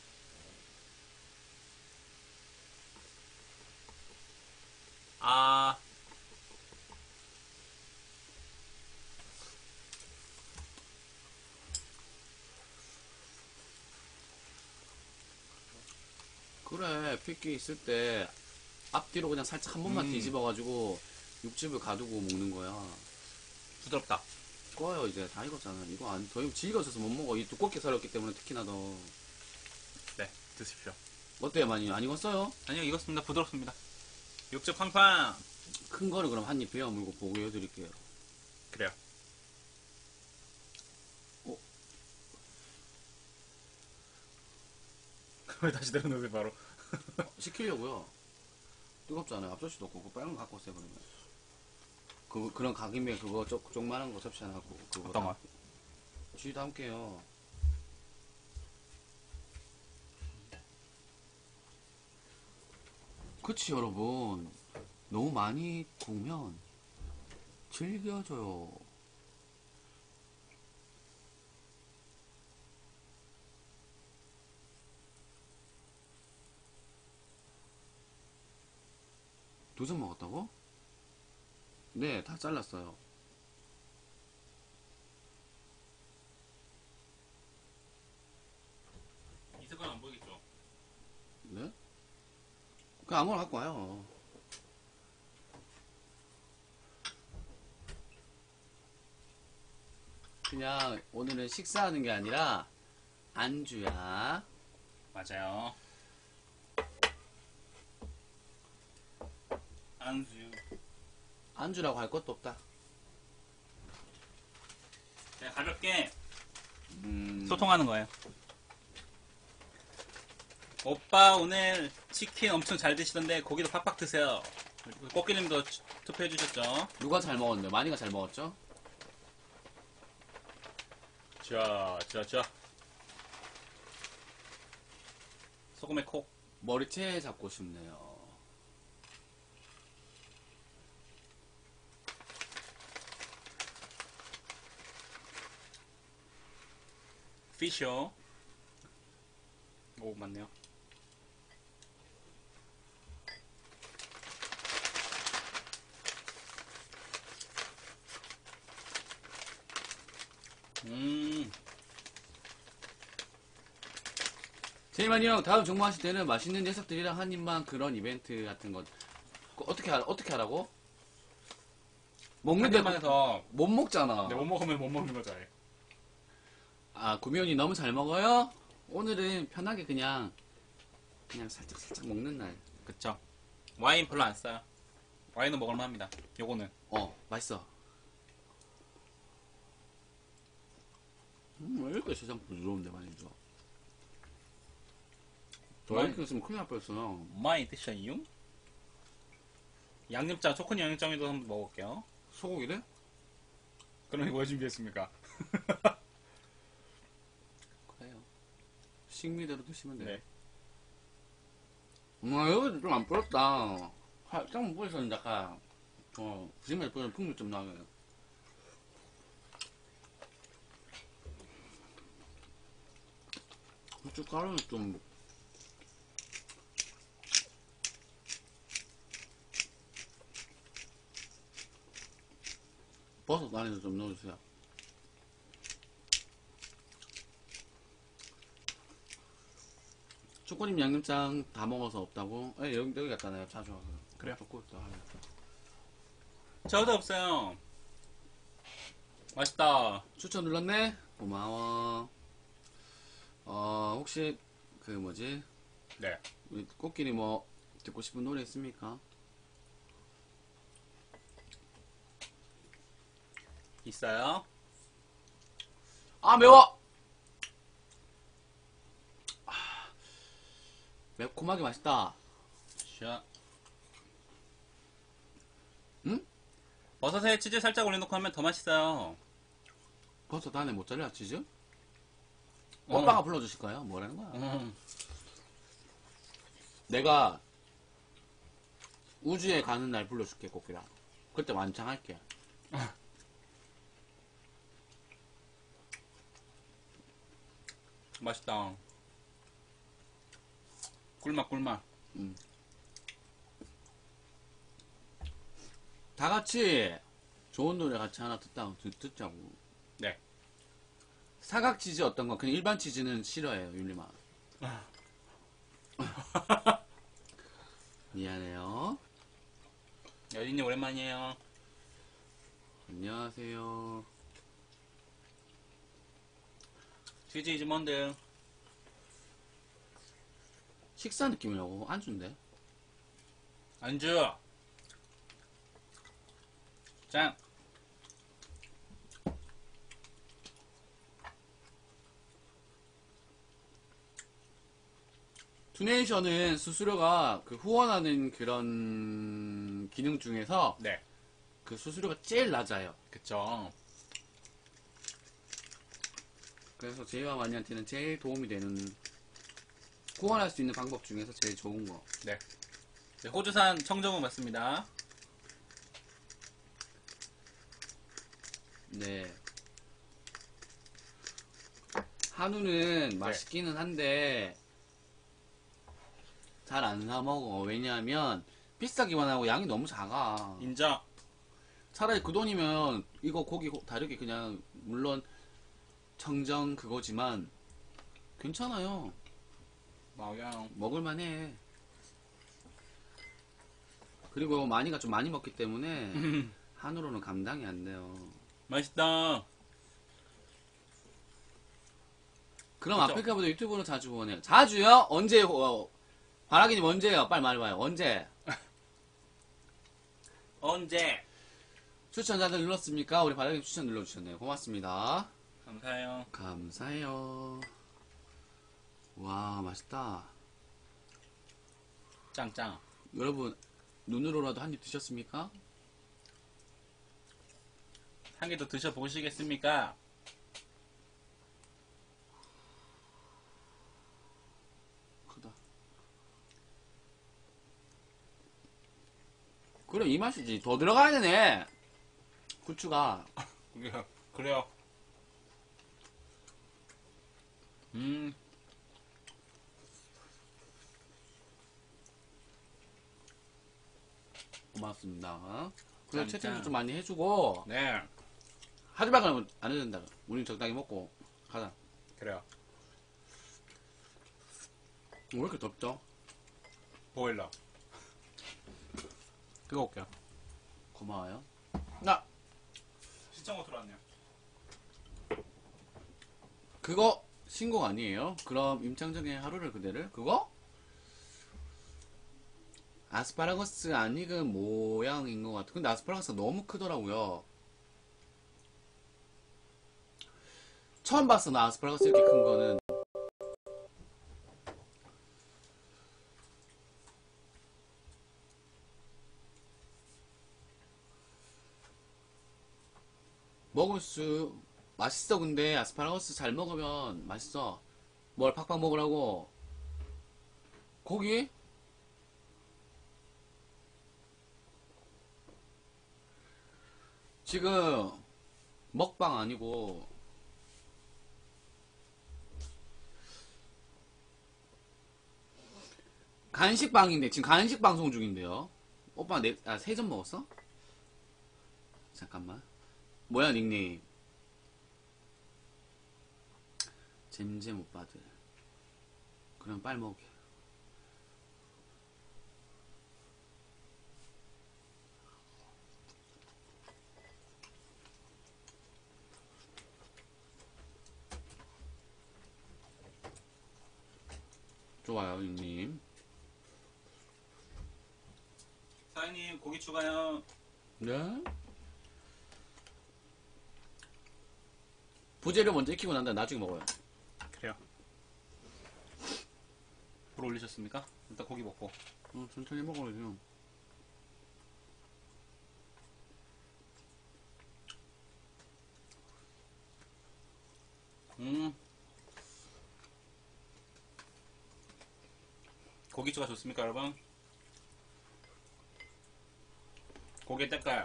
[SPEAKER 2] 아,
[SPEAKER 1] 그래 핏기 있을 때 앞뒤로 그냥 살짝 한 번만
[SPEAKER 2] 음.
[SPEAKER 1] 뒤집어가지고 육즙을 가두고 먹는 거야.
[SPEAKER 2] 부드럽다.
[SPEAKER 1] 꺼요 이제 다 익었잖아. 이거 안, 더 질겨져서 못 먹어. 이 두껍게 썰었기 때문에 특히나 더.
[SPEAKER 2] 네, 드십시오.
[SPEAKER 1] 어때요 많이 안 익었어요?
[SPEAKER 2] 아니요, 익었습니다. 부드럽습니다. 육즙 팡팡.
[SPEAKER 1] 큰 거를 그럼 한 입 베어 물고 보여드릴게요.
[SPEAKER 2] 그래요.
[SPEAKER 1] 어?
[SPEAKER 2] 왜 다시 내려놓으세요, 바로?
[SPEAKER 1] 시키려고요. 뜨겁잖아요. 앞접시도 없고 그거 빨간 거 갖고 오세요 그러면. 그 그런 각인면 그거 쪽 쪽만한 거 접시 하나 갖고 그거
[SPEAKER 2] 어떤 거?
[SPEAKER 1] 쥐도 함께요. 그치 여러분. 너무 많이 구우면 질겨져요. 두 점 먹었다고? 네, 다 잘랐어요.
[SPEAKER 2] 이 색깔 안 보이겠죠?
[SPEAKER 1] 네? 그냥 아무거나 갖고 와요. 그냥 오늘은 식사하는 게 아니라 안주야.
[SPEAKER 2] 맞아요. 안주.
[SPEAKER 1] 안주라고 할 것도 없다.
[SPEAKER 2] 그냥 가볍게
[SPEAKER 1] 음,
[SPEAKER 2] 소통하는 거예요. 오빠 오늘 치킨 엄청 잘 드시던데 고기도 팍팍 드세요. 꽃길님도 투표해 주셨죠?
[SPEAKER 1] 누가 잘 먹었는데? 많이가 잘 먹었죠?
[SPEAKER 2] 자, 자, 자. 소금에 콕.
[SPEAKER 1] 머리채 잡고 싶네요.
[SPEAKER 2] 피셔. 오, 맞네요. 음,
[SPEAKER 1] 제이만이 형, 다음 종무하실 때는 맛있는 녀석들이랑 한 입만 그런 이벤트 같은 거. 그거 어떻게, 하, 어떻게 하라고? 먹는데
[SPEAKER 2] 한입만 해서
[SPEAKER 1] 못 먹잖아.
[SPEAKER 2] 네, 못 먹으면 못 먹는 거죠. 아예.
[SPEAKER 1] 아, 구미호님 너무 잘 먹어요? 오늘은 편하게 그냥, 그냥 살짝 살짝 먹는 날.
[SPEAKER 2] 그쵸. 와인 별로 안 써요. 와인은 먹을만 합니다. 요거는.
[SPEAKER 1] 어, 맛있어. 음, 왜 이렇게 세상 부드러운데 말이죠. 더
[SPEAKER 2] 와인.
[SPEAKER 1] 이렇게 있으면 큰일 날 뻔했어요.
[SPEAKER 2] 많이 드셔요? 양념장, 초코니 양념장에도 한번 먹을게요.
[SPEAKER 1] 소고기래?
[SPEAKER 2] 그럼 이거 뭐 준비했습니까?
[SPEAKER 1] 그래요. 식미대로 드시면 돼요.
[SPEAKER 2] 네.
[SPEAKER 1] 음, 여기 좀 안 뿌렸다. 살짝만 뿌렸었는데, 약간, 어, 부심에서 뿌리면 풍미 좀 나게. 고춧가루는 좀, 버섯 안에서 좀 넣어주세요. 초코님 양념장 다 먹어서 없다고? 예, 여기, 여기 갖다 놔요. 자주 와서.
[SPEAKER 2] 그래요?
[SPEAKER 1] 초코 또 하네.
[SPEAKER 2] 저도 없어요. 맛있다.
[SPEAKER 1] 추천 눌렀네? 고마워. 어, 혹시, 그 뭐지?
[SPEAKER 2] 네.
[SPEAKER 1] 우리 꽃끼리 뭐, 듣고 싶은 노래 있습니까?
[SPEAKER 2] 있어요.
[SPEAKER 1] 아, 매워! 아, 매콤하게 맛있다.
[SPEAKER 2] 샤.
[SPEAKER 1] 응?
[SPEAKER 2] 버섯에 치즈 살짝 올려놓고 하면 더 맛있어요.
[SPEAKER 1] 버섯 안에 모짜렐라 치즈?
[SPEAKER 2] 어.
[SPEAKER 1] 오빠가 불러주실 거예요? 뭐라는 거야?
[SPEAKER 2] 음.
[SPEAKER 1] 내가 우주에 가는 날 불러줄게, 꽃기랑. 그때 완창할게.
[SPEAKER 2] 맛있다. 꿀맛 꿀맛.
[SPEAKER 1] 음. 다 같이 좋은 노래 같이 하나 듣다, 듣, 듣자고.
[SPEAKER 2] 네.
[SPEAKER 1] 사각 치즈 어떤 거? 그냥 일반 치즈는 싫어해요, 율리만. 미안해요.
[SPEAKER 2] 여진님 오랜만이에요.
[SPEAKER 1] 안녕하세요.
[SPEAKER 2] 치즈 이즈 뭔데?
[SPEAKER 1] 식사 느낌이라고? 안주인데?
[SPEAKER 2] 안주. 짠.
[SPEAKER 1] 투네이션은 수수료가 그 후원하는 그런 기능 중에서
[SPEAKER 2] 네.
[SPEAKER 1] 그 수수료가 제일 낮아요.
[SPEAKER 2] 그쵸.
[SPEAKER 1] 그래서 제이와 마니한테는 제일 도움이 되는 후원할 수 있는 방법 중에서 제일 좋은 거.
[SPEAKER 2] 네. 네, 호주산 청정우 맞습니다.
[SPEAKER 1] 네. 한우는 맛있기는 한데 잘 안 사 먹어. 왜냐하면 비싸기만 하고 양이 너무 작아.
[SPEAKER 2] 인정.
[SPEAKER 1] 차라리 그 돈이면 이거 고기 고- 다르게 그냥 물론 청정 그거지만 괜찮아요.
[SPEAKER 2] 맞아요.
[SPEAKER 1] 먹을만해. 그리고 많이가 좀 많이 먹기 때문에 한우로는 감당이 안 돼요.
[SPEAKER 2] 맛있다.
[SPEAKER 1] 그럼
[SPEAKER 2] 그죠?
[SPEAKER 1] 아프리카보다 유튜브로 자주 보내요. 자주요? 언제? 어, 바라기님 언제요? 빨리 말해봐요. 언제?
[SPEAKER 2] 언제?
[SPEAKER 1] 추천자들 눌렀습니까? 우리 바라기님 추천 눌러주셨네요. 고맙습니다.
[SPEAKER 2] 감사해요.
[SPEAKER 1] 감사해요. 와, 맛있다.
[SPEAKER 2] 짱짱.
[SPEAKER 1] 여러분, 눈으로라도 한 입 드셨습니까?
[SPEAKER 2] 한 개 더 드셔보시겠습니까?
[SPEAKER 1] 크다. 그래, 이 맛이지. 더 들어가야 되네. 후추가.
[SPEAKER 2] 그래요. 그래요. 음.
[SPEAKER 1] 고맙습니다. 그래,
[SPEAKER 2] 짠,
[SPEAKER 1] 채팅도
[SPEAKER 2] 짠.
[SPEAKER 1] 좀 많이 해주고.
[SPEAKER 2] 네.
[SPEAKER 1] 하지 마, 그러면 안 해도 된다. 우린 적당히 먹고. 가자.
[SPEAKER 2] 그래요.
[SPEAKER 1] 왜 이렇게 덥죠?
[SPEAKER 2] 보일러. 그거 올게요.
[SPEAKER 1] 고마워요. 나,
[SPEAKER 2] 시청자 들어왔네요.
[SPEAKER 1] 그거 신곡 아니에요? 그럼 임창정의 하루를 그대를? 그거? 아스파라거스 안 익은 모양인 것 같아. 근데 아스파라거스가 너무 크더라고요. 처음 봤어, 나 아스파라거스 이렇게 큰 거는. 먹을 수, 맛있어. 근데 아스파라거스 잘 먹으면 맛있어. 뭘 팍팍 먹으라고? 고기? 지금 먹방 아니고 간식방인데 지금 간식 방송 중인데요. 오빠 네, 아, 세 점 먹었어? 잠깐만. 뭐야 닉네임? 잼잼 오빠들. 그럼 빨리 먹게. 좋아요, 닉님.
[SPEAKER 2] 사장님 고기 추가요.
[SPEAKER 1] 네? 부재료 먼저 익히고 난 다음에 나중에 먹어요.
[SPEAKER 2] 그래요. 불 올리셨습니까? 일단 고기 먹고.
[SPEAKER 1] 어, 천천히 먹어야죠.
[SPEAKER 2] 음. 고기 추가 좋습니까, 여러분? 고기 때깔.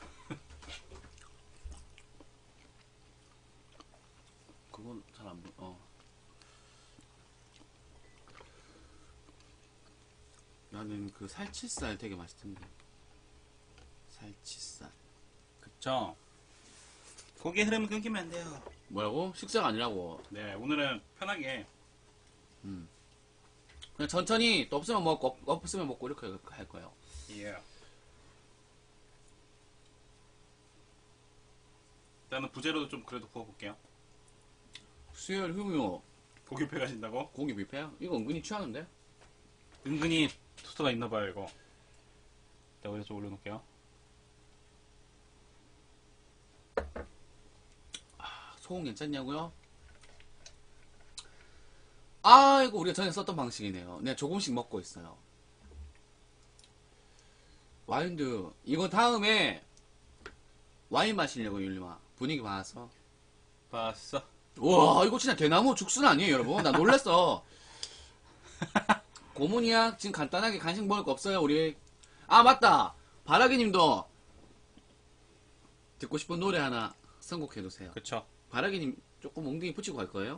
[SPEAKER 1] 그건 잘 안 보여. 어. 나는 그 살치살 되게 맛있던데. 살치살.
[SPEAKER 2] 그쵸? 고기 흐름 끊기면 안 돼요.
[SPEAKER 1] 뭐라고? 식사가 아니라고.
[SPEAKER 2] 네, 오늘은 편하게.
[SPEAKER 1] 음. 그냥 천천히 또 없으면 먹고 없- 없으면 먹고 이렇게 할 거예요.
[SPEAKER 2] 예. 일단은 부재료도 좀 그래도 구워볼게요.
[SPEAKER 1] 수요일 흠요
[SPEAKER 2] 고기 배 가신다고?
[SPEAKER 1] 고기 뷔페야? 이거 은근히 취하는데?
[SPEAKER 2] 은근히 소스가 있나봐요, 이거. 내가 여기다 좀 올려놓을게요.
[SPEAKER 1] 소금 괜찮냐고요? 아, 이거 우리가 전에 썼던 방식이네요. 내가 조금씩 먹고 있어요. 와인드. 이거 다음에 와인 마시려고, 율림아. 분위기 봐서.
[SPEAKER 2] 봤어.
[SPEAKER 1] 우와, 이거 진짜 대나무 죽순 아니에요, 여러분? 나 놀랬어. 고문이야. 지금 간단하게 간식 먹을 거 없어요, 우리. 아, 맞다. 바라기님도 듣고 싶은 노래 하나 선곡해두세요.
[SPEAKER 2] 그쵸.
[SPEAKER 1] 바라기님 조금 엉덩이 붙이고 갈 거예요?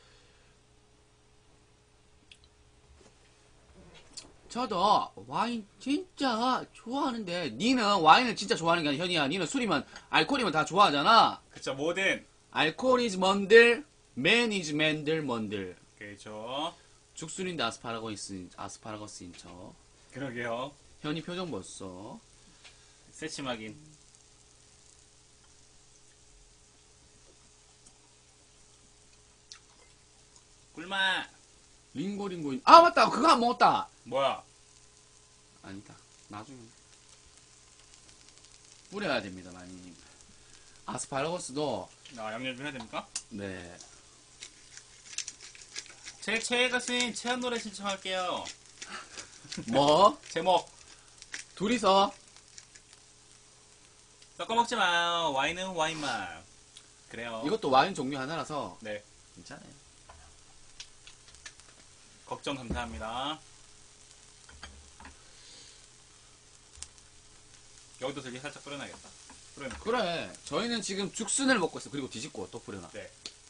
[SPEAKER 1] 저도 와인 진짜 좋아하는데 니는 와인을 진짜 좋아하는 게 아니야. 현이야, 니는 술이면 알코올이면 다 좋아하잖아.
[SPEAKER 2] 그쵸, 뭐든.
[SPEAKER 1] 알코올 이즈 뭔들, 맨 이즈 맨들 뭔들.
[SPEAKER 2] 그죠.
[SPEAKER 1] 죽순인데 아스파라거스 아스파라거스인 척.
[SPEAKER 2] 그러게요.
[SPEAKER 1] 현이 표정 봤어.
[SPEAKER 2] 새침하긴. 꿀맛.
[SPEAKER 1] 링고 링고. 아, 맞다. 그거 안 먹었다.
[SPEAKER 2] 뭐야?
[SPEAKER 1] 아니다. 나중에 뿌려야 됩니다, 많이. 아스파라거스도
[SPEAKER 2] 아, 양념 좀 해야 됩니까?
[SPEAKER 1] 네.
[SPEAKER 2] 제 최애 가수인 채연 노래 신청할게요.
[SPEAKER 1] 뭐
[SPEAKER 2] 제목.
[SPEAKER 1] 둘이서
[SPEAKER 2] 섞어 먹지 마요. 와인은 와인만. 그래요.
[SPEAKER 1] 이것도 와인 종류 하나라서
[SPEAKER 2] 네.
[SPEAKER 1] 괜찮아요.
[SPEAKER 2] 걱정 감사합니다. 여기도 되게 살짝 뿌려놔야겠다. 뿌려놓고.
[SPEAKER 1] 그래. 저희는 지금 죽순을 먹고 있어. 그리고 뒤집고 또 뿌려놔.
[SPEAKER 2] 네.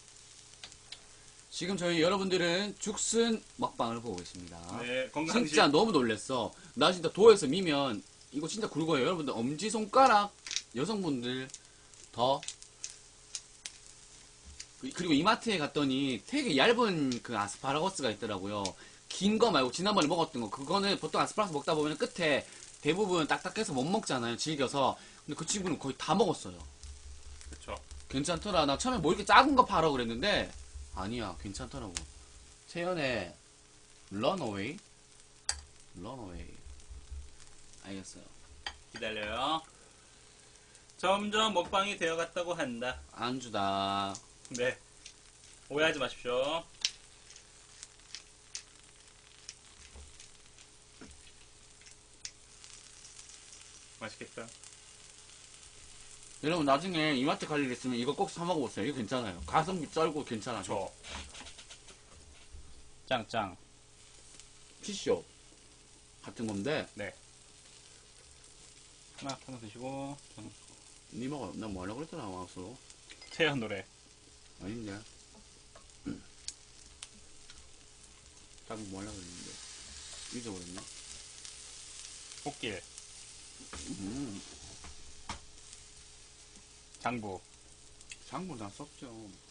[SPEAKER 1] 지금 저희 여러분들은 죽순 먹방을 보고 계십니다.
[SPEAKER 2] 네, 건강식.
[SPEAKER 1] 진짜 너무 놀랬어. 나 진짜 도에서 미면 이거 진짜 굵어요. 여러분들 엄지손가락 여성분들 더 그- 그리고 이마트에 갔더니 되게 얇은 그 아스파라거스가 있더라고요. 긴 거 말고 지난번에 먹었던 거. 그거는 보통 아스파라거스 먹다 보면 끝에 대부분 딱딱해서 못 먹잖아요. 질겨서. 근데 그 친구는 거의 다 먹었어요.
[SPEAKER 2] 그쵸.
[SPEAKER 1] 괜찮더라. 나 처음에 뭐 이렇게 작은 거 팔아 그랬는데 아니야. 괜찮더라고. 채연의 런어웨이? 런어웨이. 알겠어요.
[SPEAKER 2] 기다려요. 점점 먹방이 되어갔다고 한다.
[SPEAKER 1] 안주다.
[SPEAKER 2] 네. 오해하지 마십시오. 맛있겠다.
[SPEAKER 1] 여러분 나중에 이마트 갈 일 있으면 이거 꼭 사 먹어보세요. 이거 괜찮아요. 가성비 쩔고 괜찮아.
[SPEAKER 2] 저. 짱짱.
[SPEAKER 1] 피쇼 같은 건데
[SPEAKER 2] 네. 하나 하나 드시고 저는
[SPEAKER 1] 니마가 나 뭐 하려고 그랬더라 와서
[SPEAKER 2] 태연 노래.
[SPEAKER 1] 아닌데 딱 뭐 하려고 그랬는데 잊어버렸네.
[SPEAKER 2] 꽃길.
[SPEAKER 1] 음
[SPEAKER 2] 장부.
[SPEAKER 1] 장부 다 썼죠.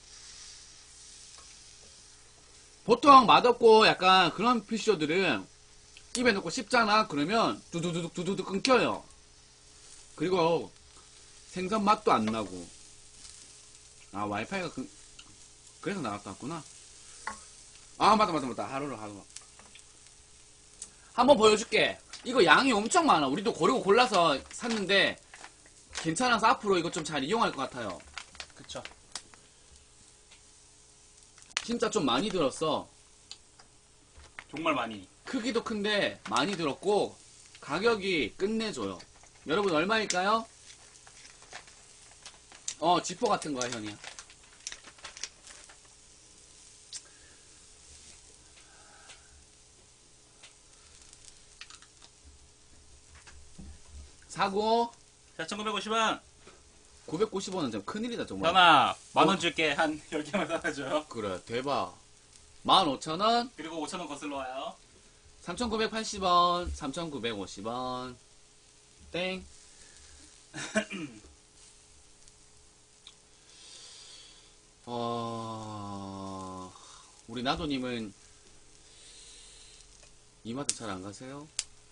[SPEAKER 1] 보통 맛없고 약간 그런 피쇼들은 입에 넣고 씹잖아. 그러면 두두두둑 두두둑 끊겨요. 그리고 생선 맛도 안 나고. 아 와이파이가 그, 그래서 나갔다 왔구나. 아 맞다 맞다 맞다. 하루를 하루. 한번 보여줄게. 이거 양이 엄청 많아. 우리도 고르고 골라서 샀는데 괜찮아서 앞으로 이거 좀 잘 이용할 것 같아요.
[SPEAKER 2] 그쵸.
[SPEAKER 1] 진짜 좀 많이 들었어.
[SPEAKER 2] 정말 많이.
[SPEAKER 1] 크기도 큰데 많이 들었고 가격이 끝내줘요. 여러분 얼마일까요? 어 지퍼 같은 거야 현이야. 사고
[SPEAKER 2] 사천구백오십 원.
[SPEAKER 1] 구백구십 원은 좀 큰일이다 정말.
[SPEAKER 2] 현아, 만 원
[SPEAKER 1] 어?
[SPEAKER 2] 줄게. 한 열 개만 사줘요.
[SPEAKER 1] 그래 대박. 만 오천 원,
[SPEAKER 2] 그리고 오천 원 거슬러 와요.
[SPEAKER 1] 삼천구백팔십 원, 삼천구백오십 원. 땡. 어... 우리 나도님은 이마트 잘 안 가세요?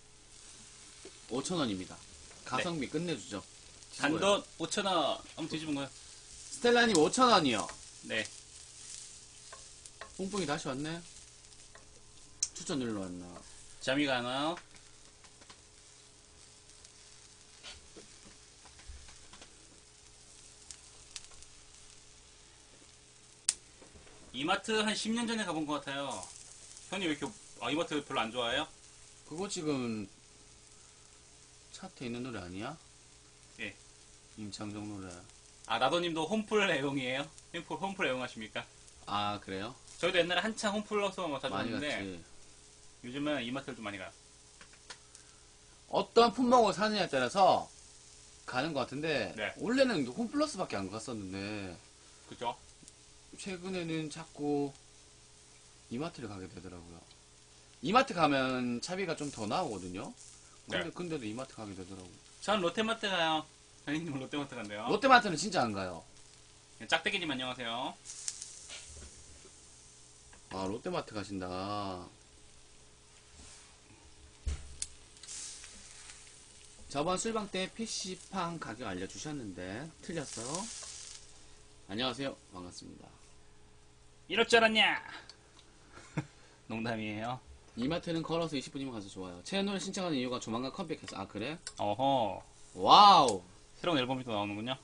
[SPEAKER 1] 오천 원입니다. 가성비 끝내주죠.
[SPEAKER 2] 단돈 오천 원. 한번 뒤집은 거요.
[SPEAKER 1] 스텔라님 오천 원이요.
[SPEAKER 2] 네.
[SPEAKER 1] 뽕뽕이 다시 왔네. 추천 눌러 왔나?
[SPEAKER 2] 자미가 하나. 이마트 한 십 년 전에 가본 것 같아요. 형님 왜 이렇게 아, 이마트 별로 안 좋아해요?
[SPEAKER 1] 그거 지금 차트에 있는 노래 아니야?
[SPEAKER 2] 예.
[SPEAKER 1] 임창정 노래.
[SPEAKER 2] 아, 나도님도 홈플 애용이에요? 홈플, 홈플 애용하십니까?
[SPEAKER 1] 아 그래요?
[SPEAKER 2] 저희도 옛날에 한창 홈플러서 뭐 자주
[SPEAKER 1] 많이
[SPEAKER 2] 갔는데
[SPEAKER 1] 갔지.
[SPEAKER 2] 요즘은 이마트를 좀 많이 가요.
[SPEAKER 1] 어떤 품목을 사느냐에 따라서 가는 것 같은데
[SPEAKER 2] 네.
[SPEAKER 1] 원래는 홈플러스밖에 안 갔었는데
[SPEAKER 2] 그죠?
[SPEAKER 1] 최근에는 자꾸 이마트를 가게 되더라고요. 이마트 가면 차비가 좀 더 나오거든요. 근데
[SPEAKER 2] 네.
[SPEAKER 1] 근데도 이마트 가게 되더라고.
[SPEAKER 2] 전 롯데마트 가요. 아니님 롯데마트 간대요.
[SPEAKER 1] 롯데마트는 진짜 안 가요.
[SPEAKER 2] 짝대기님 안녕하세요.
[SPEAKER 1] 아 롯데마트 가신다. 저번 술방 때 피씨방 가격 알려주셨는데 틀렸어요. 안녕하세요. 반갑습니다.
[SPEAKER 2] 이럴 줄 알았냐? 농담이에요.
[SPEAKER 1] 이마트는 걸어서 이십 분이면 가서 좋아요. 채널 신청하는 이유가 조만간 컴백해서. 아 그래?
[SPEAKER 2] 어허.
[SPEAKER 1] 와우.
[SPEAKER 2] 새로운 앨범이 또 나오는군요.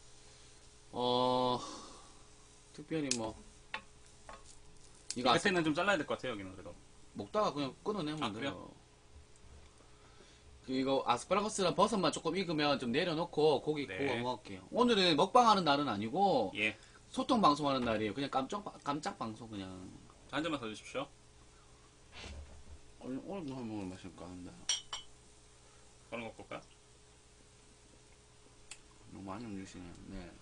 [SPEAKER 1] 어 특별히 뭐
[SPEAKER 2] 이
[SPEAKER 1] 이거 아스,
[SPEAKER 2] 끝에는 좀 잘라야 될 것 같아요, 여기는 그래도.
[SPEAKER 1] 먹다가 그냥 끊어내면
[SPEAKER 2] 아,
[SPEAKER 1] 돼요. 그 이거 아스파라거스랑 버섯만 조금 익으면 좀 내려놓고 고기
[SPEAKER 2] 네.
[SPEAKER 1] 구워 먹을게요. 오늘은 먹방하는 날은 아니고
[SPEAKER 2] 예.
[SPEAKER 1] 소통 방송하는 날이에요. 그냥 깜짝 깜짝 방송 그냥.
[SPEAKER 2] 한 잔만 더 주십시오.
[SPEAKER 1] 오늘 오늘 뭐 먹을 마실까 한다.
[SPEAKER 2] 그런 거 볼까요?
[SPEAKER 1] 너무 많이 움직이시네. 네.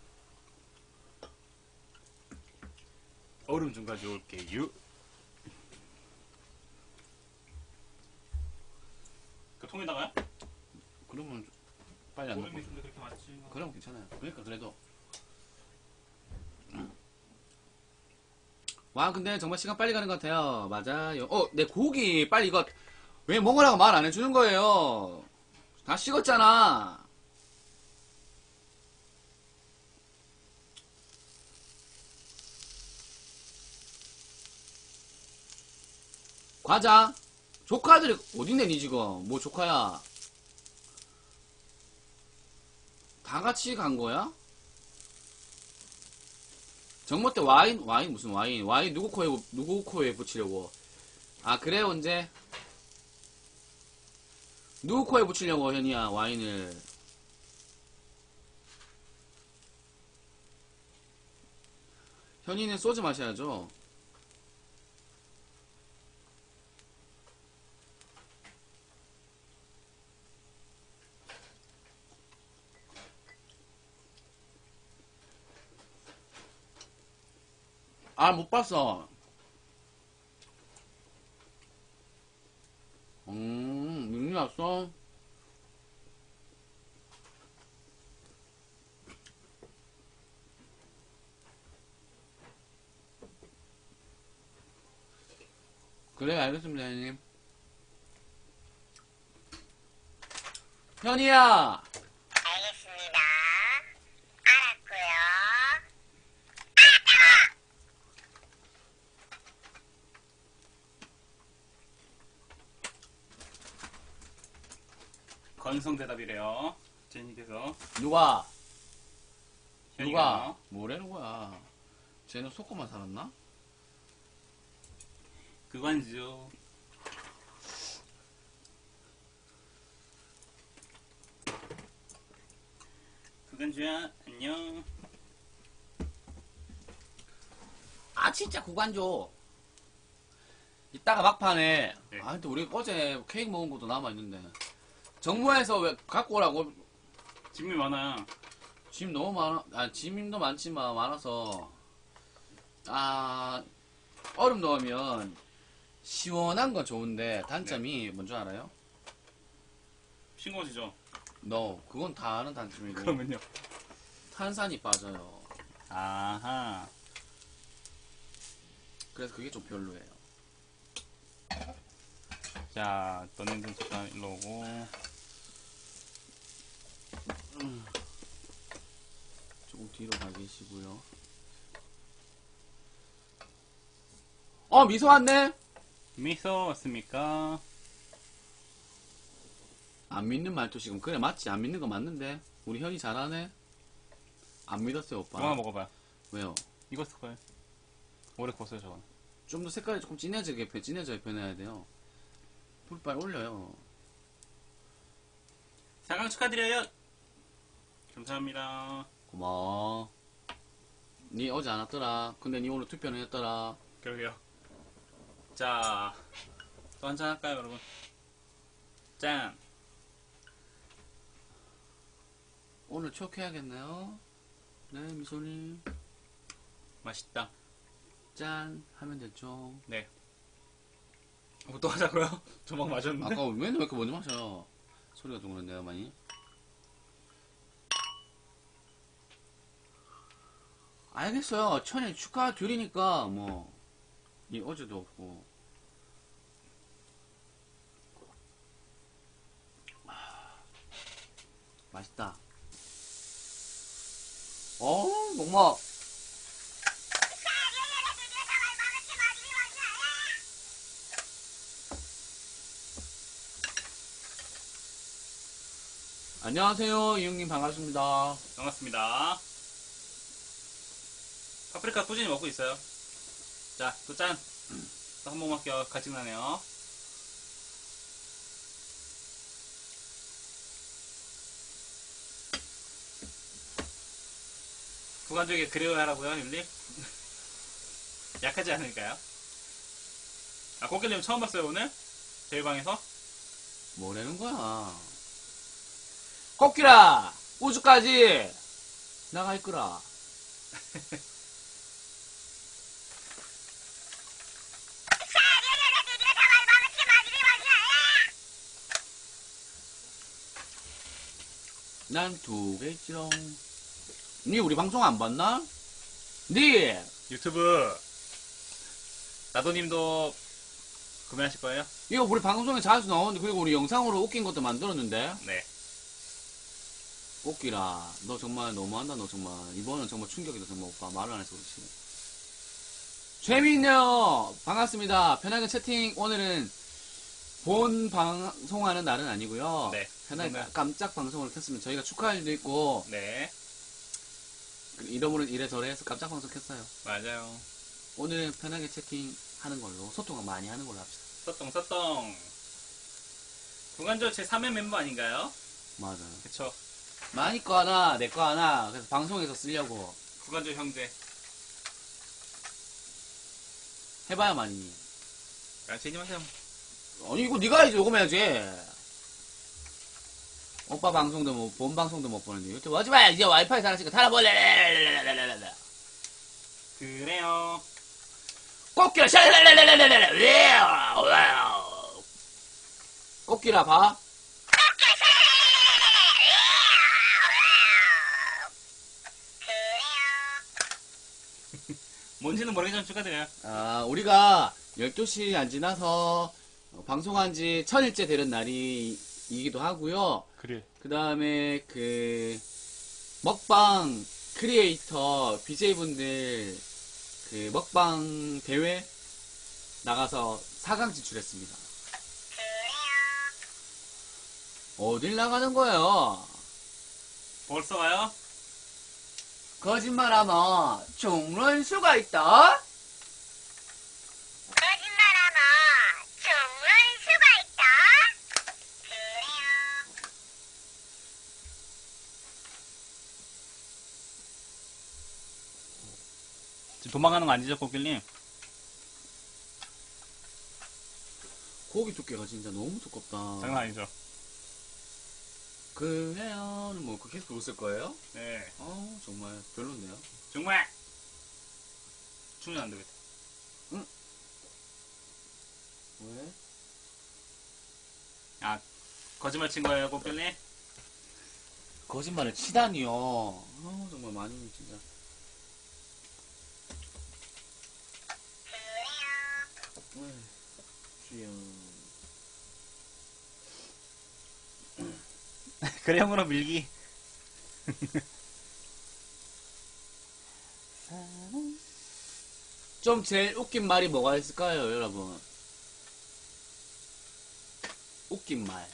[SPEAKER 2] 얼음 좀 가져올게요. 그 통에다가요?
[SPEAKER 1] 그러면 빨리 안 먹고.
[SPEAKER 2] 얼음이 근데 그렇게 많지.
[SPEAKER 1] 그럼 괜찮아요. 그러니까 그래도. 와 근데 정말 시간 빨리 가는 것 같아요. 맞아요. 어, 내 고기 빨리 이거 왜 먹으라고 말 안 해주는 거예요? 다 식었잖아. 과자. 조카들이 어딨네 니 지금. 뭐 조카야. 다 같이 간 거야? 정모 때 와인? 와인 무슨 와인? 와인 누구 코에 누구 코에 붙이려고? 아 그래 언제? 누구 코에 붙이려고 현이야 와인을? 현이는 소주 마셔야죠. 아, 못 봤어. 음, 민니 왔어? 그래, 알겠습니다, 형님. 현이야!
[SPEAKER 6] 알겠습니다. 알았고요.
[SPEAKER 2] 건성 대답이래요. 제니께서.
[SPEAKER 1] 누가?
[SPEAKER 2] 현이가.
[SPEAKER 1] 누가? 뭐라는 거야? 쟤는 속고만 살았나?
[SPEAKER 2] 그관주. 그관주야, 안녕.
[SPEAKER 1] 아, 진짜 구간조. 이따가 막판에.
[SPEAKER 2] 네.
[SPEAKER 1] 아, 근데 우리 어제 케이크 먹은 것도 남아있는데. 정모에서 왜 갖고 오라고?
[SPEAKER 2] 짐이 많아.
[SPEAKER 1] 짐 너무 많아. 아, 짐도 많지만 많아서. 아, 얼음 넣으면 시원한 건 좋은데 단점이 뭔지 알아요?
[SPEAKER 2] 싱거워지죠?
[SPEAKER 1] No, 그건 다 아는 단점이고
[SPEAKER 2] 그러면요.
[SPEAKER 1] 탄산이 빠져요.
[SPEAKER 2] 아하.
[SPEAKER 1] 그래서 그게 좀 별로예요.
[SPEAKER 2] 자, 너네들 잠깐 일로 오고.
[SPEAKER 1] 조금 뒤로 가 계시고요. 어, 미소 왔네?
[SPEAKER 2] 미소 왔습니까?
[SPEAKER 1] 안 믿는 말투 지금 그래 맞지? 안 믿는 거 맞는데 우리 현이 잘하네. 안 믿었어요 오빠.
[SPEAKER 2] 이거 하나 먹어봐.
[SPEAKER 1] 왜요?
[SPEAKER 2] 이거 쓸걸. 오래 구웠어요, 저건.
[SPEAKER 1] 좀 더 색깔이 조금 진해지게 펴- 진해져야 변해야 돼요. 불 빨리 올려요.
[SPEAKER 2] 사강 축하드려요. 감사합니다.
[SPEAKER 1] 고마워. 니 어제 안 왔더라. 근데 니 오늘 투표는 했더라.
[SPEAKER 2] 그러게요. 자, 또 한잔 할까요, 여러분? 짠.
[SPEAKER 1] 오늘 촉해야겠네요. 네 미소님
[SPEAKER 2] 맛있다.
[SPEAKER 1] 짠 하면 됐죠.
[SPEAKER 2] 네. 뭐 또 하자고요? 저막 마셨는데?
[SPEAKER 1] 아까 맨날 왜 이렇게 먼저 마셔? 소리가 좀 그런데요 많이. 알겠어요. 천일 축하드리니까 뭐 이 어제도 없고. 아, 맛있다. 어, 목마. 안녕하세요, 이형님 반갑습니다.
[SPEAKER 2] 반갑습니다. 파프리카 꾸준히 먹고 있어요. 자, 또 짠. 또 한 번만 껴. 같이 나네요. 구간족에 그리워하라고요, 형님? 약하지 않을까요? 아, 꽃길님 처음 봤어요, 오늘? 저희 방에서?
[SPEAKER 1] 뭐라는 거야? 꽃기라 우주까지 나가 있거라. 난 두 개 있지롱. 니 우리 방송 안 봤나? 니
[SPEAKER 2] 유튜브 나도님도 구매하실 거예요?
[SPEAKER 1] 이거 우리 방송에 자주 나오는데 그리고 우리 영상으로 웃긴 것도 만들었는데.
[SPEAKER 2] 네.
[SPEAKER 1] 꽃기라 너 정말 너무한다. 너 정말 이번은 정말 충격이다. 정말 오빠 말을 안 해서 그렇지. 재미있네요. 반갑습니다. 편하게 채팅. 오늘은 본 방송하는 날은 아니고요.
[SPEAKER 2] 네.
[SPEAKER 1] 편하게
[SPEAKER 2] 오늘-
[SPEAKER 1] 깜짝 방송을 켰으면 저희가 축하할 일도 있고
[SPEAKER 2] 네.
[SPEAKER 1] 이러므로 이래저래 해서 깜짝 방송 켰어요.
[SPEAKER 2] 맞아요.
[SPEAKER 1] 오늘은 편하게 채팅하는 걸로 소통을 많이 하는 걸로 합시다.
[SPEAKER 2] 서똥 서똥. 구간조 제 삼 회 멤버 아닌가요?
[SPEAKER 1] 맞아요.
[SPEAKER 2] 그쵸.
[SPEAKER 1] 많이 거 하나 내 거 하나 그래서 방송에서 쓰려고
[SPEAKER 2] 구간조 형제.
[SPEAKER 1] 해봐야 많이.
[SPEAKER 2] 아, 제님 하세요.
[SPEAKER 1] 아니 이거 네가 이제 녹음해야지. 오빠 방송도 뭐 본 방송도 못 보는데 유튜브 하지 마. 이제 와이파이 살았으니까 달아볼래.
[SPEAKER 2] 그래요.
[SPEAKER 1] 꽃기라 샬랄랄랄랄랄랄 꽃기라 봐.
[SPEAKER 2] 뭔지는 모르겠지만 축하드려요.
[SPEAKER 1] 아, 우리가 열두 시 안 지나서 어, 방송한 지 천일째 되는 날이기도 하고요.
[SPEAKER 2] 그래.
[SPEAKER 1] 그 다음에 그 먹방 크리에이터 비제이분들 그 먹방 대회 나가서 사 강 진출했습니다. 어딜 나가는 거예요?
[SPEAKER 2] 벌써 가요?
[SPEAKER 1] 거짓말하면 총론 수가 있다.
[SPEAKER 6] 거짓말하면 좋은 수가 있다. 그래요.
[SPEAKER 2] 지금 도망가는 거 아니죠, 꽃길님?
[SPEAKER 1] 고기 두께가 진짜 너무 두껍다.
[SPEAKER 2] 장난 아니죠?
[SPEAKER 1] 그래요. 뭐 그렇게 계속 웃을 거예요?
[SPEAKER 2] 네.
[SPEAKER 1] 어 정말 별론데요.
[SPEAKER 2] 정말 충전 안 되겠다.
[SPEAKER 1] 왜?
[SPEAKER 2] 아, 거짓말 친 거예요, 꽃길님?
[SPEAKER 1] 거짓말을 치다니요. 어 정말 많이 진짜. 왜? 주여.
[SPEAKER 2] 그래형으로 밀기.
[SPEAKER 1] 좀 제일 웃긴 말이 뭐가 있을까요, 여러분? 웃긴 말.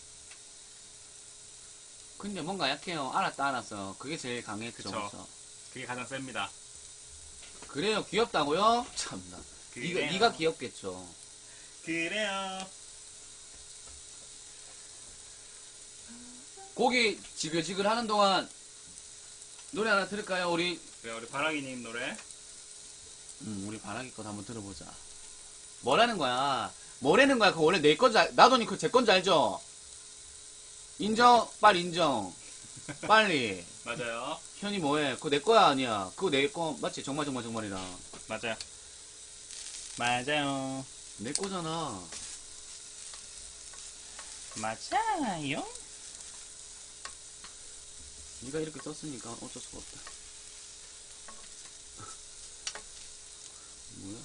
[SPEAKER 1] 근데 뭔가 약해요. 알았다, 알았어. 그게 제일 강했죠.
[SPEAKER 2] 그쵸.
[SPEAKER 1] 그쵸?
[SPEAKER 2] 그게 가장 셉니다.
[SPEAKER 1] 그래요, 귀엽다고요? 참나. 니가,
[SPEAKER 2] 그래요.
[SPEAKER 1] 니가 귀엽겠죠.
[SPEAKER 2] 그래요.
[SPEAKER 1] 고기 지글지글 하는 동안 노래 하나 들을까요? 우리
[SPEAKER 2] 그래, 우리 바라기님 노래.
[SPEAKER 1] 음, 우리 바라기 것 한번 들어보자. 뭐라는 거야? 뭐라는 거야? 그거 원래 내 건지 알, 나도니 그제 건지 알죠? 인정, 빨리 인정. 빨리.
[SPEAKER 2] 맞아요.
[SPEAKER 1] 현이 뭐해? 그거 내 거야 아니야? 그거 내 거 맞지? 정말 정말 정말이랑
[SPEAKER 2] 맞아요. 맞아요.
[SPEAKER 1] 내 거잖아.
[SPEAKER 2] 맞아요.
[SPEAKER 1] 네가 이렇게 썼으니까 어쩔 수가 없다. 뭐야?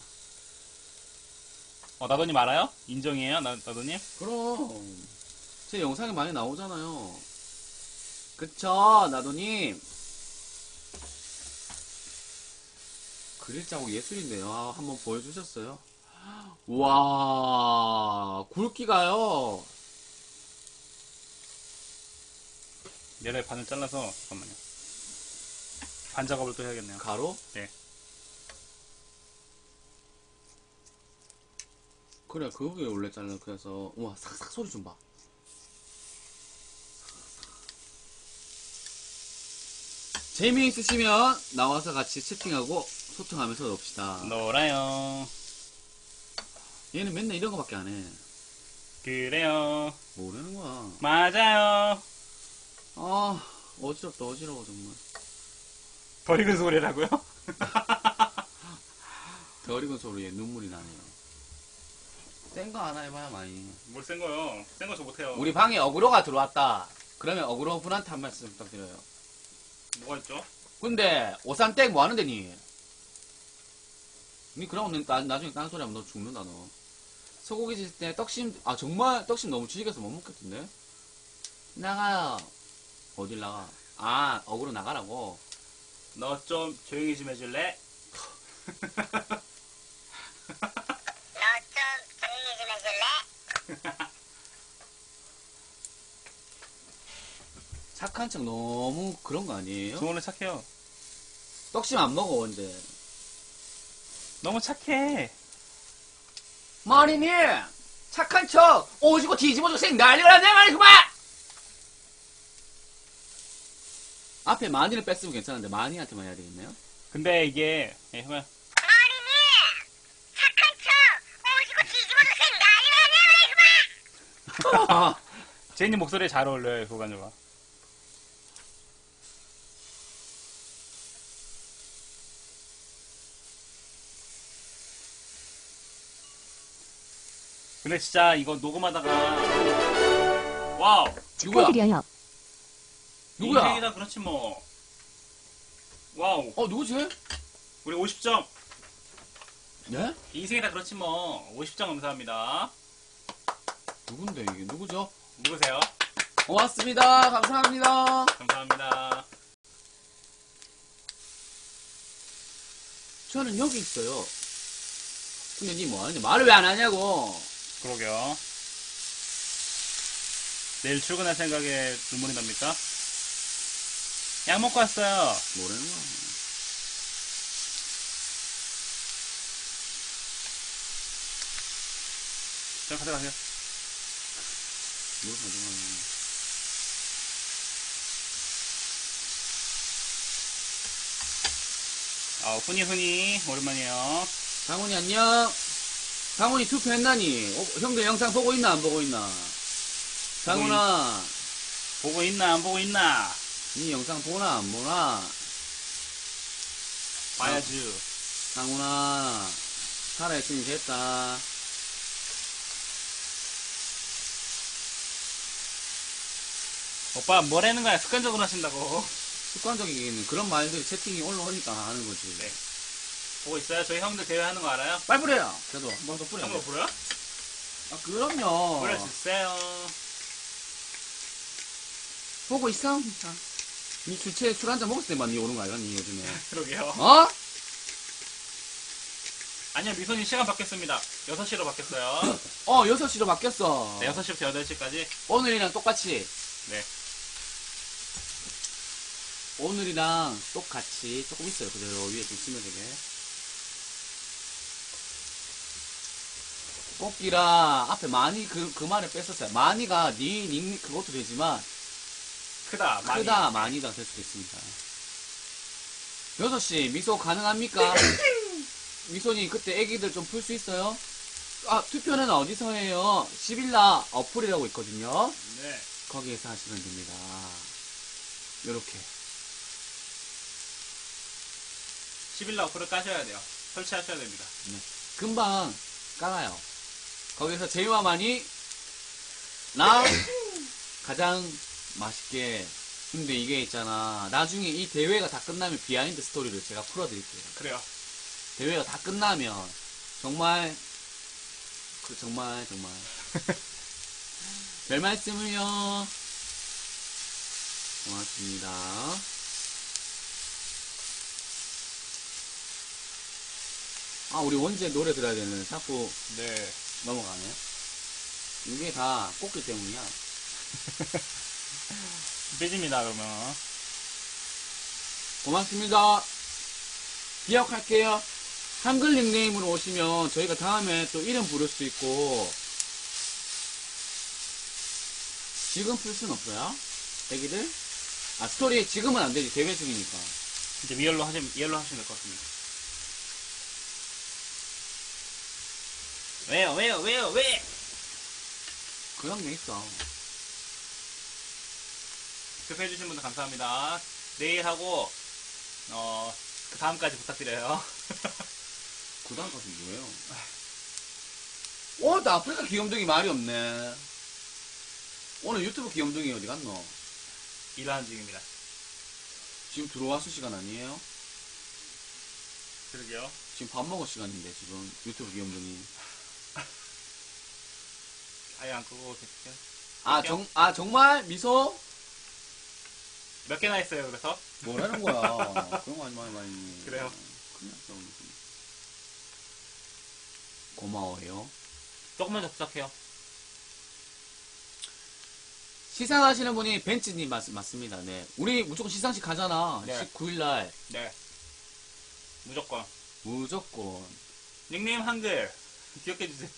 [SPEAKER 2] 어, 나도님 알아요? 인정이에요, 나, 나도님?
[SPEAKER 1] 그럼 제 영상에 많이 나오잖아요. 그쵸, 나도님. 그릴 자국 예술인데요. 아, 한번 보여주셨어요. 와, 굵기가요.
[SPEAKER 2] 얘를 반을 잘라서, 잠깐만요. 반 작업을 또 해야겠네요.
[SPEAKER 1] 가로?
[SPEAKER 2] 네.
[SPEAKER 1] 그래, 그게 원래 잘라. 그래서 우와, 삭삭 소리 좀 봐. 재미있으시면 나와서 같이 채팅하고 소통하면서 놉시다.
[SPEAKER 2] 놀아요.
[SPEAKER 1] 얘는 맨날 이런 거밖에 안 해.
[SPEAKER 2] 그래요.
[SPEAKER 1] 뭐라는 거야?
[SPEAKER 2] 맞아요.
[SPEAKER 1] 아, 어지럽다, 어지러워, 정말.
[SPEAKER 2] 덜 익은 소리라고요?
[SPEAKER 1] 덜 익은 소리에 눈물이 나네요. 센 거 하나 해봐야 많이.
[SPEAKER 2] 뭘 센 거요? 센 거 저 못해요.
[SPEAKER 1] 우리 방에 어그로가 들어왔다. 그러면 어그로 분한테 한 말씀 부탁드려요.
[SPEAKER 2] 뭐가 있죠?
[SPEAKER 1] 근데 오삼땡 뭐 하는데 니? 니 그러고 나, 나중에 딴 소리 하면 너 죽는다 너. 소고기 질 때 떡심 아 정말 떡심 너무 질겨서 못 먹겠던데? 나가요. 어딜 나가? 아 어그로 나가라고.
[SPEAKER 2] 너 좀 조용히 좀 해줄래?
[SPEAKER 6] 너 좀 조용히 좀 해줄래?
[SPEAKER 1] 착한 척 너무 그런 거 아니에요?
[SPEAKER 2] 저 원래 착해요.
[SPEAKER 1] 떡심 안 먹어 언제?
[SPEAKER 2] 너무 착해.
[SPEAKER 1] 마리님 착한 척 오지고 뒤집어져 생 난리가 났네 말이 그만. 앞에 많이를 뺐으면 괜찮은데 많이한테만 해야 되겠네요.
[SPEAKER 2] 근데 이게, 예, 해봐요.
[SPEAKER 6] 마리님 착한 척 오시고 뒤집어도 생 난리가 났네 그만.
[SPEAKER 2] 제이님 목소리에 잘 어울려요, 후반주가. 근데 진짜 이거 녹음하다가 와우
[SPEAKER 1] 누구야?
[SPEAKER 3] 축하드려요.
[SPEAKER 1] 누구야?
[SPEAKER 2] 인생이다 그렇지 뭐. 와우
[SPEAKER 1] 어, 누구지?
[SPEAKER 2] 우리 오십 점.
[SPEAKER 1] 네?
[SPEAKER 2] 인생이다 그렇지 뭐. 오십 점 감사합니다.
[SPEAKER 1] 누군데, 이게? 누구죠?
[SPEAKER 2] 누구세요?
[SPEAKER 1] 고맙습니다. 감사합니다.
[SPEAKER 2] 감사합니다.
[SPEAKER 1] 저는 여기 있어요. 근데 니 뭐하냐? 말을 왜 안 하냐고.
[SPEAKER 2] 그러게요. 내일 출근할 생각에 눈물이 납니까? 약 먹고 왔어요.
[SPEAKER 1] 뭐라는 거야?
[SPEAKER 2] 저 가져가세요.
[SPEAKER 1] 뭘 가져가냐.
[SPEAKER 2] 아, 훈이 훈이 오랜만이에요.
[SPEAKER 1] 장훈이 안녕. 장훈이 투표했나니? 어, 형들 영상 보고 있나 안 보고 있나? 장훈아,
[SPEAKER 2] 보고 있나 안 보고 있나?
[SPEAKER 1] 니 영상 보나 안 보나?
[SPEAKER 2] 봐야지.
[SPEAKER 1] 장훈아, 살아있으니 됐다.
[SPEAKER 2] 오빠 뭐라는 거야? 습관적으로 하신다고.
[SPEAKER 1] 습관적인 그런 말들이 채팅이 올라오니까 하는 거지.
[SPEAKER 2] 네. 보고 있어요? 저희 형들 대회하는 거 알아요?
[SPEAKER 1] 빨리 뿌려요. 그래도 한 번 더 뿌려.
[SPEAKER 2] 형거 보여요?
[SPEAKER 1] 아, 그럼요.
[SPEAKER 2] 보여주세요.
[SPEAKER 1] 보고 있어. 자. 니 주체 술 한잔 먹었을 때만 니 오는 거 아니야, 니 요즘에.
[SPEAKER 2] 그러게요.
[SPEAKER 1] 어?
[SPEAKER 2] 아니요, 미소님 시간 바뀌었습니다. 여섯 시로 바뀌었어요.
[SPEAKER 1] 어, 여섯 시로 바뀌었어.
[SPEAKER 2] 네, 여섯 시부터 여덟 시까지.
[SPEAKER 1] 오늘이랑 똑같이.
[SPEAKER 2] 네.
[SPEAKER 1] 오늘이랑 똑같이 조금 있어요. 그대로 위에 좀 치면 되게. 꽃기라 앞에 많이 그, 그 말을 뺐었어요. 많이가 니, 닉, 그것도 되지만
[SPEAKER 2] 크다, 많이.
[SPEAKER 1] 크다, 많이다 될 수도 있습니다. 여섯 시 미소 가능합니까? 미소님 그때 애기들 좀 풀 수 있어요? 아, 투표는 어디서 해요? 시빌라 어플이라고 있거든요.
[SPEAKER 2] 네.
[SPEAKER 1] 거기에서 하시면 됩니다. 요렇게.
[SPEAKER 2] 십일날 어플을 까셔야 돼요. 설치하셔야 됩니다.
[SPEAKER 1] 금방 깔아요. 거기서 제이와 많이 나 가장 맛있게. 근데 이게 있잖아. 나중에 이 대회가 다 끝나면 비하인드 스토리를 제가 풀어드릴게요.
[SPEAKER 2] 그래요.
[SPEAKER 1] 대회가 다 끝나면 정말 그 정말 정말 별 말씀을요. 고맙습니다. 아, 우리 원제 노래 들어야 되는 자꾸
[SPEAKER 2] 네.
[SPEAKER 1] 넘어가네. 이게 다 꽃길 때문이야.
[SPEAKER 2] 삐집니다, 그러면.
[SPEAKER 1] 고맙습니다. 기억할게요. 한글 닉네임으로 오시면 저희가 다음에 또 이름 부를 수 있고. 지금 풀 순 없어요? 애기들? 아, 스토리 지금은 안 되지. 대회 중이니까.
[SPEAKER 2] 이제 리얼로 하시면, 리얼로 하시면 될 것 같습니다. 왜요, 왜요, 왜요, 왜?
[SPEAKER 1] 그런 게 있어.
[SPEAKER 2] 투표해주신 분들 감사합니다. 내일 하고, 어, 그 다음까지 부탁드려요.
[SPEAKER 1] 그 다음까지 뭐예요? 오늘도 아프리카 귀염둥이 말이 없네. 오늘 유튜브 귀염둥이 어디 갔노?
[SPEAKER 2] 일하는 중입니다.
[SPEAKER 1] 지금 들어왔을 시간 아니에요?
[SPEAKER 2] 그러게요.
[SPEAKER 1] 지금 밥 먹을 시간인데, 지금 유튜브 귀염둥이.
[SPEAKER 2] 아예 안 끄고 계실게요.
[SPEAKER 1] 아, 정, 아, 정말? 미소?
[SPEAKER 2] 몇 개나 했어요, 그래서?
[SPEAKER 1] 뭐라는 거야. 그런 거 하지 마, 많이.
[SPEAKER 2] 그래요?
[SPEAKER 1] 그냥 좀. 고마워요.
[SPEAKER 2] 조금만 더 부탁해요.
[SPEAKER 1] 시상하시는 분이 벤츠님 맞, 맞습니다. 네. 우리 무조건 시상식 가잖아.
[SPEAKER 2] 네.
[SPEAKER 1] 십구일날.
[SPEAKER 2] 네. 무조건.
[SPEAKER 1] 무조건.
[SPEAKER 2] 닉네임 한글. 기억해주세요.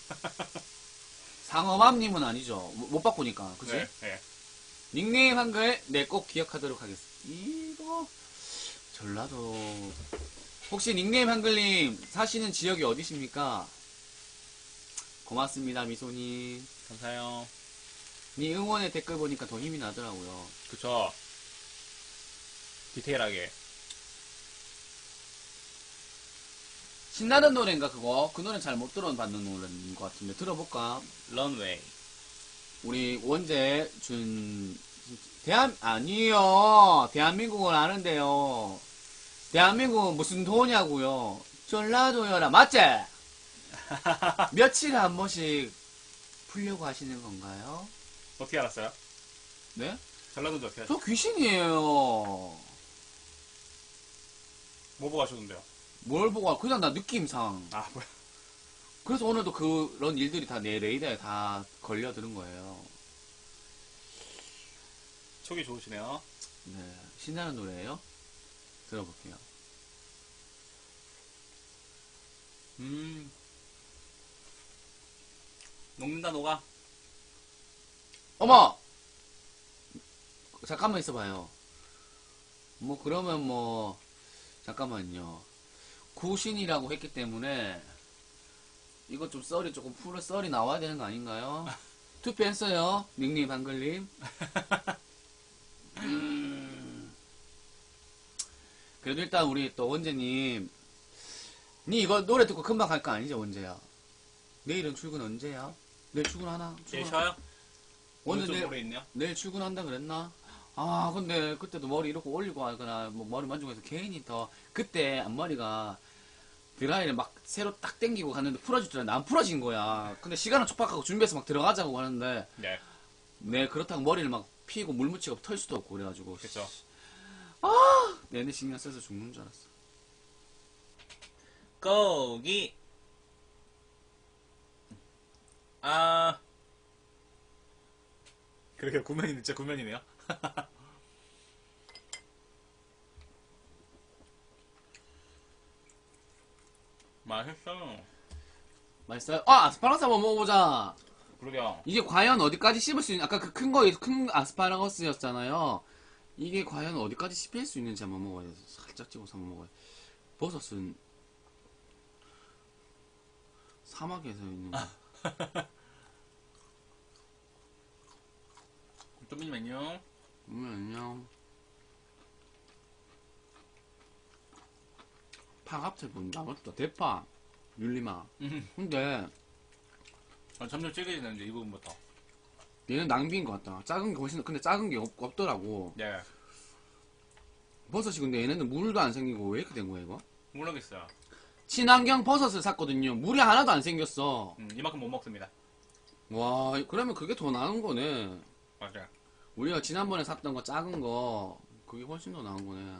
[SPEAKER 1] 상어맘님은 아니죠. 못, 못 바꾸니까. 그치?
[SPEAKER 2] 네. 네.
[SPEAKER 1] 닉네임 한글, 네, 꼭 기억하도록 하겠습니다. 이거, 전라도. 혹시 닉네임 한글님 사시는 지역이 어디십니까? 고맙습니다, 미소님.
[SPEAKER 2] 감사해요.
[SPEAKER 1] 니 응원의 댓글 보니까 더 힘이 나더라고요.
[SPEAKER 2] 그쵸. 디테일하게.
[SPEAKER 1] 신나는 노래인가 그거? 그 노래는 잘 못 들어봤는 노래인 것 같은데 들어볼까?
[SPEAKER 2] 런웨이.
[SPEAKER 1] 우리 원재 준 대한 아니요 대한민국은 아는데요. 대한민국은 무슨 도냐고요? 전라도여라 맞지? 며칠에 한 번씩 풀려고 하시는 건가요?
[SPEAKER 2] 어떻게 알았어요?
[SPEAKER 1] 네?
[SPEAKER 2] 전라도인지 어떻게 알았어요?
[SPEAKER 1] 저 귀신이에요.
[SPEAKER 2] 뭐 보고 하셨는데요?
[SPEAKER 1] 뭘 보고 그냥 나 느낌상.
[SPEAKER 2] 아 뭐야?
[SPEAKER 1] 그래서 오늘도 그런 일들이 다 내 레이더에 다 걸려드는 거예요.
[SPEAKER 2] 촉이 좋으시네요.
[SPEAKER 1] 네, 신나는 노래예요. 들어볼게요.
[SPEAKER 2] 음. 녹는다 녹아.
[SPEAKER 1] 어머! 잠깐만 있어봐요. 뭐 그러면 뭐 잠깐만요. 구신이라고 했기 때문에 이거 좀 썰이 조금 풀어 썰이 나와야 되는 거 아닌가요? 투표했어요. 닉님 한글님. 음. 그래도 일단 우리 또 원재님 니 이거 노래 듣고 금방 갈 거 아니죠 원재야? 내일은 출근 언제야? 내일 출근하나?
[SPEAKER 2] 내일
[SPEAKER 1] 출근하-
[SPEAKER 2] 쉬어요? 오늘
[SPEAKER 1] 원재
[SPEAKER 2] 좀
[SPEAKER 1] 내일
[SPEAKER 2] 오래 있네요.
[SPEAKER 1] 내일 출근한다 그랬나? 아 근데 그때도 머리 이렇게 올리고 하거나 뭐 머리 만지고 해서 개인이 더 그때 앞머리가 드라이를 막 새로 딱 당기고 갔는데 풀어질 줄 알았는데 안 풀어진 거야. 근데 시간은 촉박하고 준비해서 막 들어가자고 하는데
[SPEAKER 2] 네.
[SPEAKER 1] 네 그렇다고 머리를 막 피고 물 묻히고 털 수도 없고 그래가지고
[SPEAKER 2] 그쵸.
[SPEAKER 1] 내내 신경 써서 죽는 줄 알았어.
[SPEAKER 2] 고기. 아. 그러게 구면이 진짜 구면이네요. 맛있어.
[SPEAKER 1] 맛있어요? 아 아스파라거스 한번 먹어보자.
[SPEAKER 2] 그러게요.
[SPEAKER 1] 이게 과연 어디까지 씹을 수 있는 아까 그 큰 거 큰 아스파라거스였잖아요. 이게 과연 어디까지 씹힐 수 있는지 한번 먹어야 돼. 살짝 찍어서 한번 먹어야 돼. 버섯은 사막에서 있는 거.
[SPEAKER 2] 좀 메뉴.
[SPEAKER 1] 음, 안녕. 파 합체 본다. 맞다. 대파. 율리마.
[SPEAKER 2] 음.
[SPEAKER 1] 근데
[SPEAKER 2] 전 점점 질겨지는데 이 부분부터.
[SPEAKER 1] 얘는 낭비인 것 같다. 작은 게 훨씬 근데 작은 게 없, 없더라고.
[SPEAKER 2] 네.
[SPEAKER 1] 버섯이 근데 얘네는 물도 안 생기고 왜 이렇게 된 거야 이거?
[SPEAKER 2] 모르겠어요.
[SPEAKER 1] 친환경 버섯을 샀거든요. 물이 하나도 안 생겼어.
[SPEAKER 2] 음, 이만큼 못 먹습니다.
[SPEAKER 1] 와 그러면 그게 더 나은 거네.
[SPEAKER 2] 맞아요.
[SPEAKER 1] 우리가 지난번에 샀던 거 작은 거 그게 훨씬 더 나은 거네.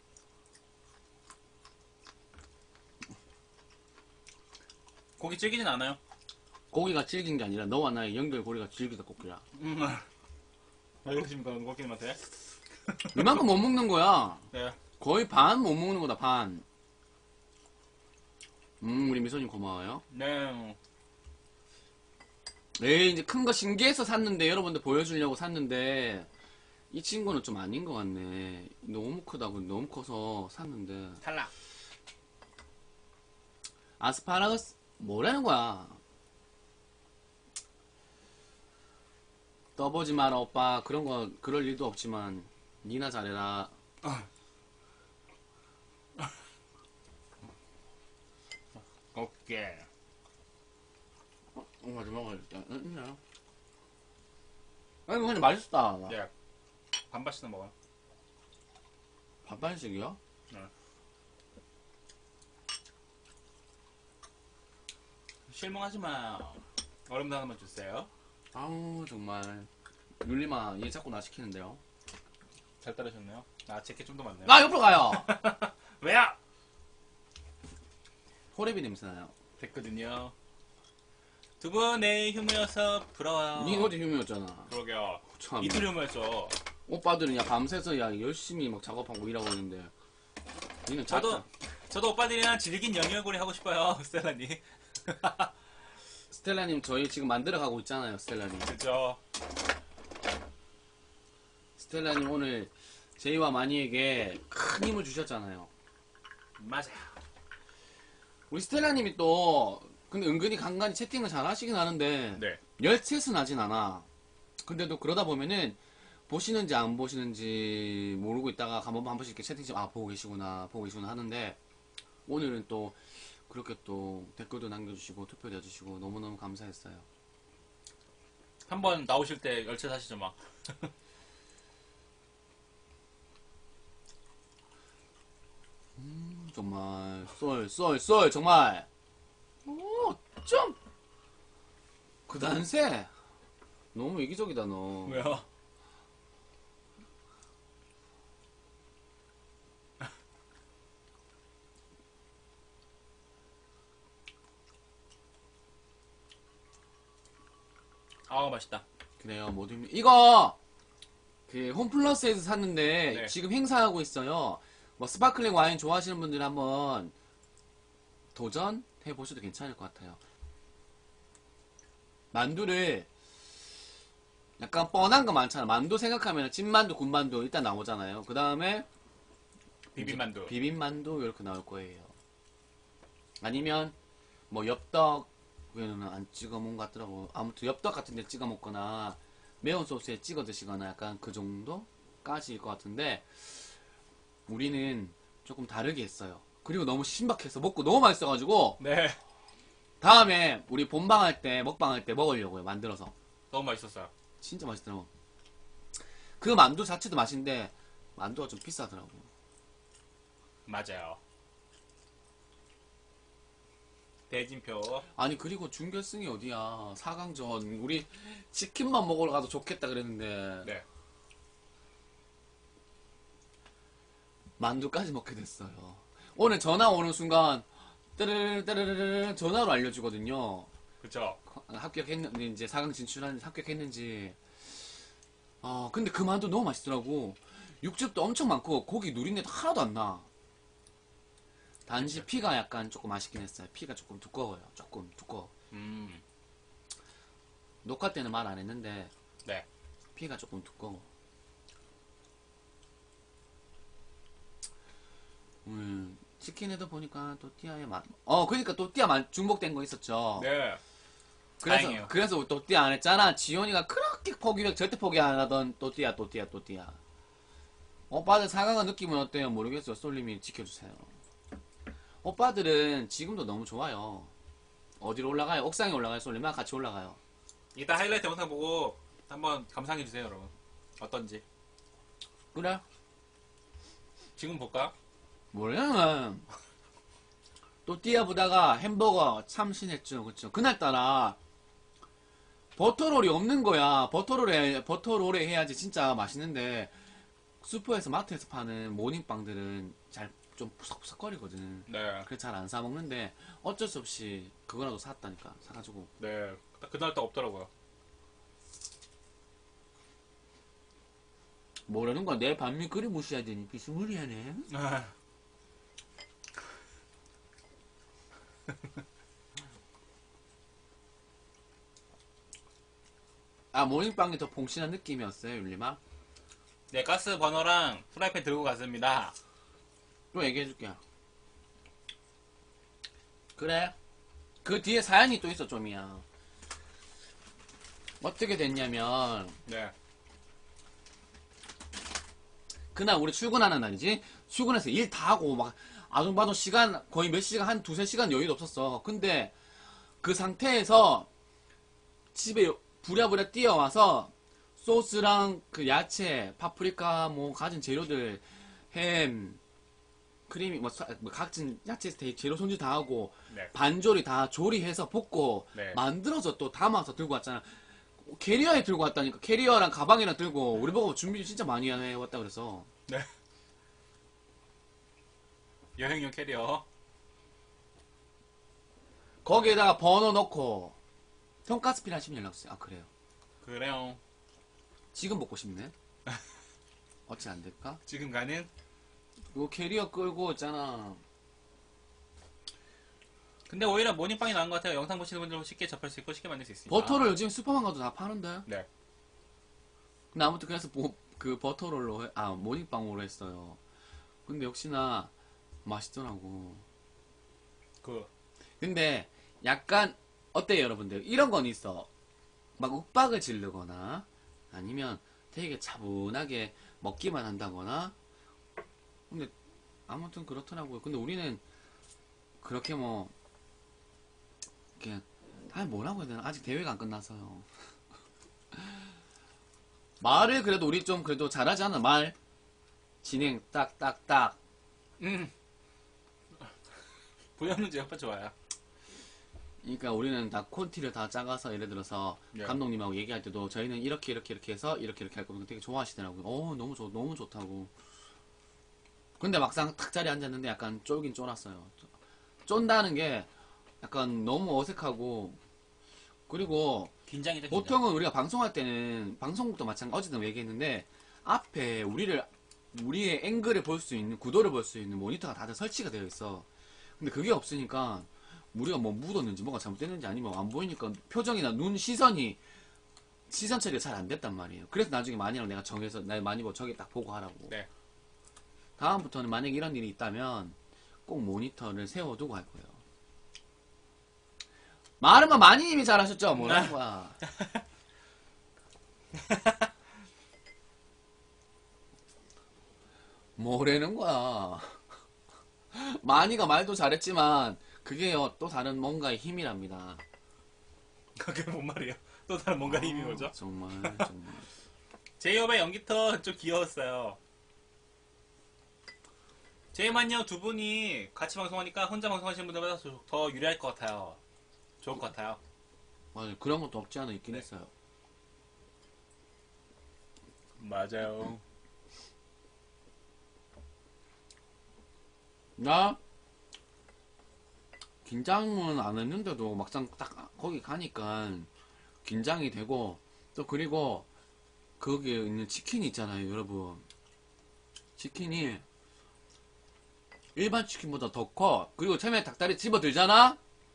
[SPEAKER 2] 고기 질기진 않아요.
[SPEAKER 1] 고기가 질긴 게 아니라 너와 나의 연결고리가 질기다 꼬끼야.
[SPEAKER 2] 음. 왜 그러십니까, 고기님한테?
[SPEAKER 1] 이만큼 못 먹는 거야.
[SPEAKER 2] 네.
[SPEAKER 1] 거의 반 못 먹는 거다 반. 음 우리 미소님 고마워요.
[SPEAKER 2] 네.
[SPEAKER 1] 에이 이제 큰 거 신기해서 샀는데 여러분들 보여주려고 샀는데 이 친구는 좀 아닌 것 같네. 너무 크다고 너무 커서 샀는데
[SPEAKER 2] 탈락.
[SPEAKER 1] 아스파라거스 뭐라는 거야? 떠보지 마라 오빠. 그런 거 그럴 일도 없지만 니나 잘해라.
[SPEAKER 2] 오케이.
[SPEAKER 1] 어, 마지막으로 있냐? 아니 근데 맛있다.
[SPEAKER 2] 네. 반반씩은 먹어요.
[SPEAKER 1] 반반씩이요?
[SPEAKER 2] 실망하지 마. 얼음도 하나만 주세요.
[SPEAKER 1] 아우 정말 율리마 얘 자꾸 나 시키는데요.
[SPEAKER 2] 잘 따르셨네요. 아, 제게 좀 더 많네요.
[SPEAKER 1] 나 옆으로 가요.
[SPEAKER 2] 왜요?
[SPEAKER 1] 호레비 냄새나요.
[SPEAKER 2] 됐거든요. 두 분 내일 휴무여서 부러워요.
[SPEAKER 1] 니 어제 휴무였잖아.
[SPEAKER 2] 그러게요.
[SPEAKER 1] 참.
[SPEAKER 2] 이틀 휴무였죠.
[SPEAKER 1] 오빠들은 야 밤새서 야 열심히 막 작업하고 일하고 있는데 니는
[SPEAKER 2] 저도
[SPEAKER 1] 잤다.
[SPEAKER 2] 저도 오빠들이랑 질긴 연결고리 하고 싶어요, 스텔라님.
[SPEAKER 1] 스텔라님 저희 지금 만들어가고 있잖아요. 스텔라님.
[SPEAKER 2] 그죠?
[SPEAKER 1] 스텔라님 오늘 제이와 마니에게 큰 힘을 주셨잖아요.
[SPEAKER 2] 맞아요.
[SPEAKER 1] 우리 스텔라님이 또 근데 은근히 간간히 채팅을 잘 하시긴 하는데
[SPEAKER 2] 네.
[SPEAKER 1] 열채는 하진 않아. 근데도 그러다 보면은 보시는지 안 보시는지 모르고 있다가 한 번만 한 번씩 이렇게 채팅창 아 보고 계시구나 보고 계시구나 하는데 오늘은 또 그렇게 또 댓글도 남겨주시고 투표도 해주시고 너무너무 감사했어요.
[SPEAKER 2] 한번 나오실 때 열차 타시죠 막.
[SPEAKER 1] 정말 쏠 쏠 쏠 정말 오좀 그 난세 너무 이기적이다 너.
[SPEAKER 2] 왜요? 아 맛있다.
[SPEAKER 1] 그래요 모든 이거 그 홈플러스에서 샀는데
[SPEAKER 2] 네.
[SPEAKER 1] 지금 행사하고 있어요. 뭐 스파클링 와인 좋아하시는 분들 한번 도전해 보셔도 괜찮을 것 같아요. 만두를 약간 뻔한 거 많잖아. 만두 생각하면 찐만두, 군만두 일단 나오잖아요. 그 다음에
[SPEAKER 2] 비빔만두.
[SPEAKER 1] 비빔만두 이렇게 나올 거예요. 아니면 뭐 엽떡에는 안 찍어 먹은 것 같더라고. 아무튼 엽떡 같은 데 찍어 먹거나 매운 소스에 찍어 드시거나 약간 그 정도까지일 것 같은데 우리는 조금 다르게 했어요. 그리고 너무 신박해서 먹고 너무 맛있어가지고
[SPEAKER 2] 네.
[SPEAKER 1] 다음에 우리 본방할 때 먹방할 때 먹으려고요. 만들어서.
[SPEAKER 2] 너무 맛있었어요.
[SPEAKER 1] 진짜 맛있더라고. 그 만두 자체도 맛있는데 만두가 좀 비싸더라고.
[SPEAKER 2] 맞아요. 대진표.
[SPEAKER 1] 아니 그리고 준결승이 어디야. 사 강전 우리 치킨만 먹으러 가도 좋겠다 그랬는데
[SPEAKER 2] 네.
[SPEAKER 1] 만두까지 먹게 됐어요. 오늘 전화 오는 순간 따르르 따르르 전화로 알려주거든요.
[SPEAKER 2] 그쵸.
[SPEAKER 1] 합격했는지 이제 사 강 진출하는지 합격했는지. 아 근데 그 만두 너무 맛있더라고. 육즙도 엄청 많고 고기 누린내도 하나도 안 나. 단지 피가 약간 조금 아쉽긴 했어요. 피가 조금 두꺼워요. 조금 두꺼워.
[SPEAKER 2] 음.
[SPEAKER 1] 녹화 때는 말 안 했는데
[SPEAKER 2] 네.
[SPEAKER 1] 피가 조금 두꺼워. 오늘 치킨에도 보니까 또띠아의 맛. 어 그러니까 또띠아 만 중복된 거 있었죠.
[SPEAKER 2] 네.
[SPEAKER 1] 그래서
[SPEAKER 2] 다행이에요.
[SPEAKER 1] 그래서 또띠아 안 했잖아. 지원이가 그렇게 포기 절대 포기 안 하던 또띠아 또띠아 또띠아. 오빠들 사 강은 느낌은 어때요? 모르겠어요. 솔님이 지켜주세요. 오빠들은 지금도 너무 좋아요. 어디로 올라가요? 옥상에 올라가요? 솔님아 같이 올라가요.
[SPEAKER 2] 이따 하이라이트 영상 보고 한번 감상해주세요, 여러분. 어떤지.
[SPEAKER 1] 그래?
[SPEAKER 2] 지금 볼까?
[SPEAKER 1] 몰라. 또띠아 보다가 햄버거 참신했죠. 그쵸? 그날따라 버터롤이 없는 거야. 버터롤에 버터롤에 해야지 진짜 맛있는데 슈퍼에서 마트에서 파는 모닝빵들은 잘 좀 푸석푸석거리거든.
[SPEAKER 2] 네.
[SPEAKER 1] 그래서 잘 안 사 먹는데 어쩔 수 없이 그거라도 샀다니까. 사가지고
[SPEAKER 2] 네. 그날 딱 없더라고요.
[SPEAKER 1] 뭐라는 거야? 내 반미 그리 무시해야 되니 비스무리하네. 아 모닝빵이 더 봉신한 느낌이었어요, 율리마.
[SPEAKER 2] 네, 가스 버너랑 프라이팬 들고 갔습니다.
[SPEAKER 1] 또 얘기해줄게. 그래. 그 뒤에 사연이 또 있어, 좀이야. 어떻게 됐냐면,
[SPEAKER 2] 네.
[SPEAKER 1] 그날 우리 출근하는 날이지? 출근해서 일 다 하고, 막, 아동바동 시간, 거의 몇 시간, 한 두세 시간 여유도 없었어. 근데, 그 상태에서, 집에 부랴부랴 뛰어와서, 소스랑 그 야채, 파프리카, 뭐, 가진 재료들, 햄, 크림이, 뭐, 사- 뭐 각진 야채 스테이크 재료 손질 다 하고,
[SPEAKER 2] 네.
[SPEAKER 1] 반조리 다 조리해서 볶고,
[SPEAKER 2] 네.
[SPEAKER 1] 만들어서 또 담아서 들고 왔잖아. 캐리어에 들고 왔다니까. 캐리어랑 가방이랑 들고, 우리 보고 준비 진짜 많이 해왔다 그래서.
[SPEAKER 2] 네. 여행용 캐리어.
[SPEAKER 1] 거기에다가 번호 넣고, 돈가스 필요하시면 연락주세요. 아, 그래요.
[SPEAKER 2] 그래요.
[SPEAKER 1] 지금 먹고 싶네. 어찌 안 될까?
[SPEAKER 2] 지금 가는
[SPEAKER 1] 그 캐리어 끌고 있잖아.
[SPEAKER 2] 근데 오히려 모닝빵이 나은 것 같아요. 영상 보시는 분들은 쉽게 접할 수 있고 쉽게 만들 수 있으니까.
[SPEAKER 1] 버터를 요즘 슈퍼만 가도 다 파는데.
[SPEAKER 2] 네.
[SPEAKER 1] 근데 아무튼 그래서 뭐, 그 버터롤로 해- 아 모닝빵으로 했어요. 근데 역시나 맛있더라고.
[SPEAKER 2] 그
[SPEAKER 1] 근데 약간 어때요 여러분들? 이런 건 있어. 막 윽박을 지르거나 아니면 되게 차분하게 먹기만 한다거나. 근데 아무튼 그렇더라고요. 근데 우리는 그렇게 뭐 이렇게 아 뭐라고 해야 되나 아직 대회가 안 끝나서요. 말을 그래도 우리 좀 그래도 잘하지 않아 말 진행 딱딱딱.
[SPEAKER 2] 음. 보였는지 옆에 좋아요.
[SPEAKER 1] 그러니까 우리는 다 콘티를 다 짜가서 예를 들어서
[SPEAKER 2] 네.
[SPEAKER 1] 감독님하고 얘기할 때도 저희는 이렇게 이렇게 이렇게 해서 이렇게 이렇게 할 거면 되게 좋아하시더라고요. 어 너무 좋 너무 좋다고. 근데 막상 탁 자리에 앉았는데 약간 쫄긴 쫄았어요. 쫀다는 게 약간 너무 어색하고 그리고
[SPEAKER 2] 긴장이죠, 긴장.
[SPEAKER 1] 보통은 우리가 방송할 때는 방송국도 마찬가지 어제도 얘기했는데 앞에 우리를 우리의 앵글을 볼 수 있는 구도를 볼 수 있는 모니터가 다들 설치가 되어 있어. 근데 그게 없으니까 우리가 뭐 묻었는지 뭐가 잘못됐는지 아니면 안 보이니까 표정이나 눈 시선이 시선 처리가 잘 안 됐단 말이에요. 그래서 나중에 만이랑 내가 정해서 나 많이 보 저기 딱 보고 하라고.
[SPEAKER 2] 네.
[SPEAKER 1] 다음부터는 만약에 이런 일이 있다면 꼭 모니터를 세워두고 할 거예요. 말은 뭐 마니님이 잘하셨죠? 뭐라는 거야. 뭐라는 거야. 마니가 말도 잘했지만 그게요 또 다른 뭔가의 힘이랍니다.
[SPEAKER 2] 그게 뭔 말이에요? 또 다른 뭔가 힘이 뭐죠?
[SPEAKER 1] 아, 정말 정말.
[SPEAKER 2] 제이홉의 연기터 좀 귀여웠어요. 제이만요 두 분이 같이 방송하니까 혼자 방송하시는 분들보다 더 유리할 것 같아요. 좋을 것 같아요.
[SPEAKER 1] 맞아요. 그런 것도 없지 않아 있긴
[SPEAKER 2] 네.
[SPEAKER 1] 했어요.
[SPEAKER 2] 맞아요.
[SPEAKER 1] 나 긴장은 안 했는데도 막상 딱 거기 가니까 긴장이 되고 또 그리고 거기에 있는 치킨이 있잖아요 여러분. 치킨이 일반 치킨보다 더 커. 그리고 처음에 닭다리 집어들잖아?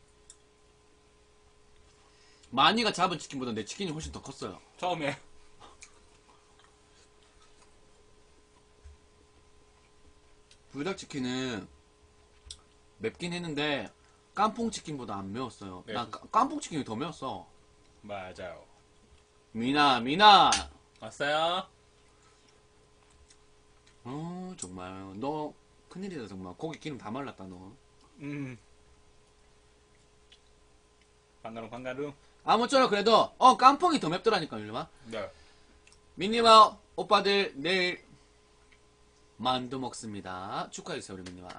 [SPEAKER 1] 마니가 잡은 치킨보다 내 치킨이 훨씬 더 컸어요.
[SPEAKER 2] 처음에.
[SPEAKER 1] 불닭치킨은 맵긴 했는데 깐풍치킨보다 안 매웠어요.
[SPEAKER 2] 네.
[SPEAKER 1] 난 까- 깐풍치킨이 더 매웠어.
[SPEAKER 2] 맞아요.
[SPEAKER 1] 미나 미나
[SPEAKER 2] 왔어요?
[SPEAKER 1] 어 정말 너 큰일이다 정말. 고기 기름 다 말랐다 너.
[SPEAKER 2] 음. 방가루 방가루.
[SPEAKER 1] 아무쪼록 그래도 어 깐풍이 더 맵더라니까 율마.
[SPEAKER 2] 네.
[SPEAKER 1] 미니마 오빠들 내일 만두 먹습니다. 축하해주세요 우리 미니마.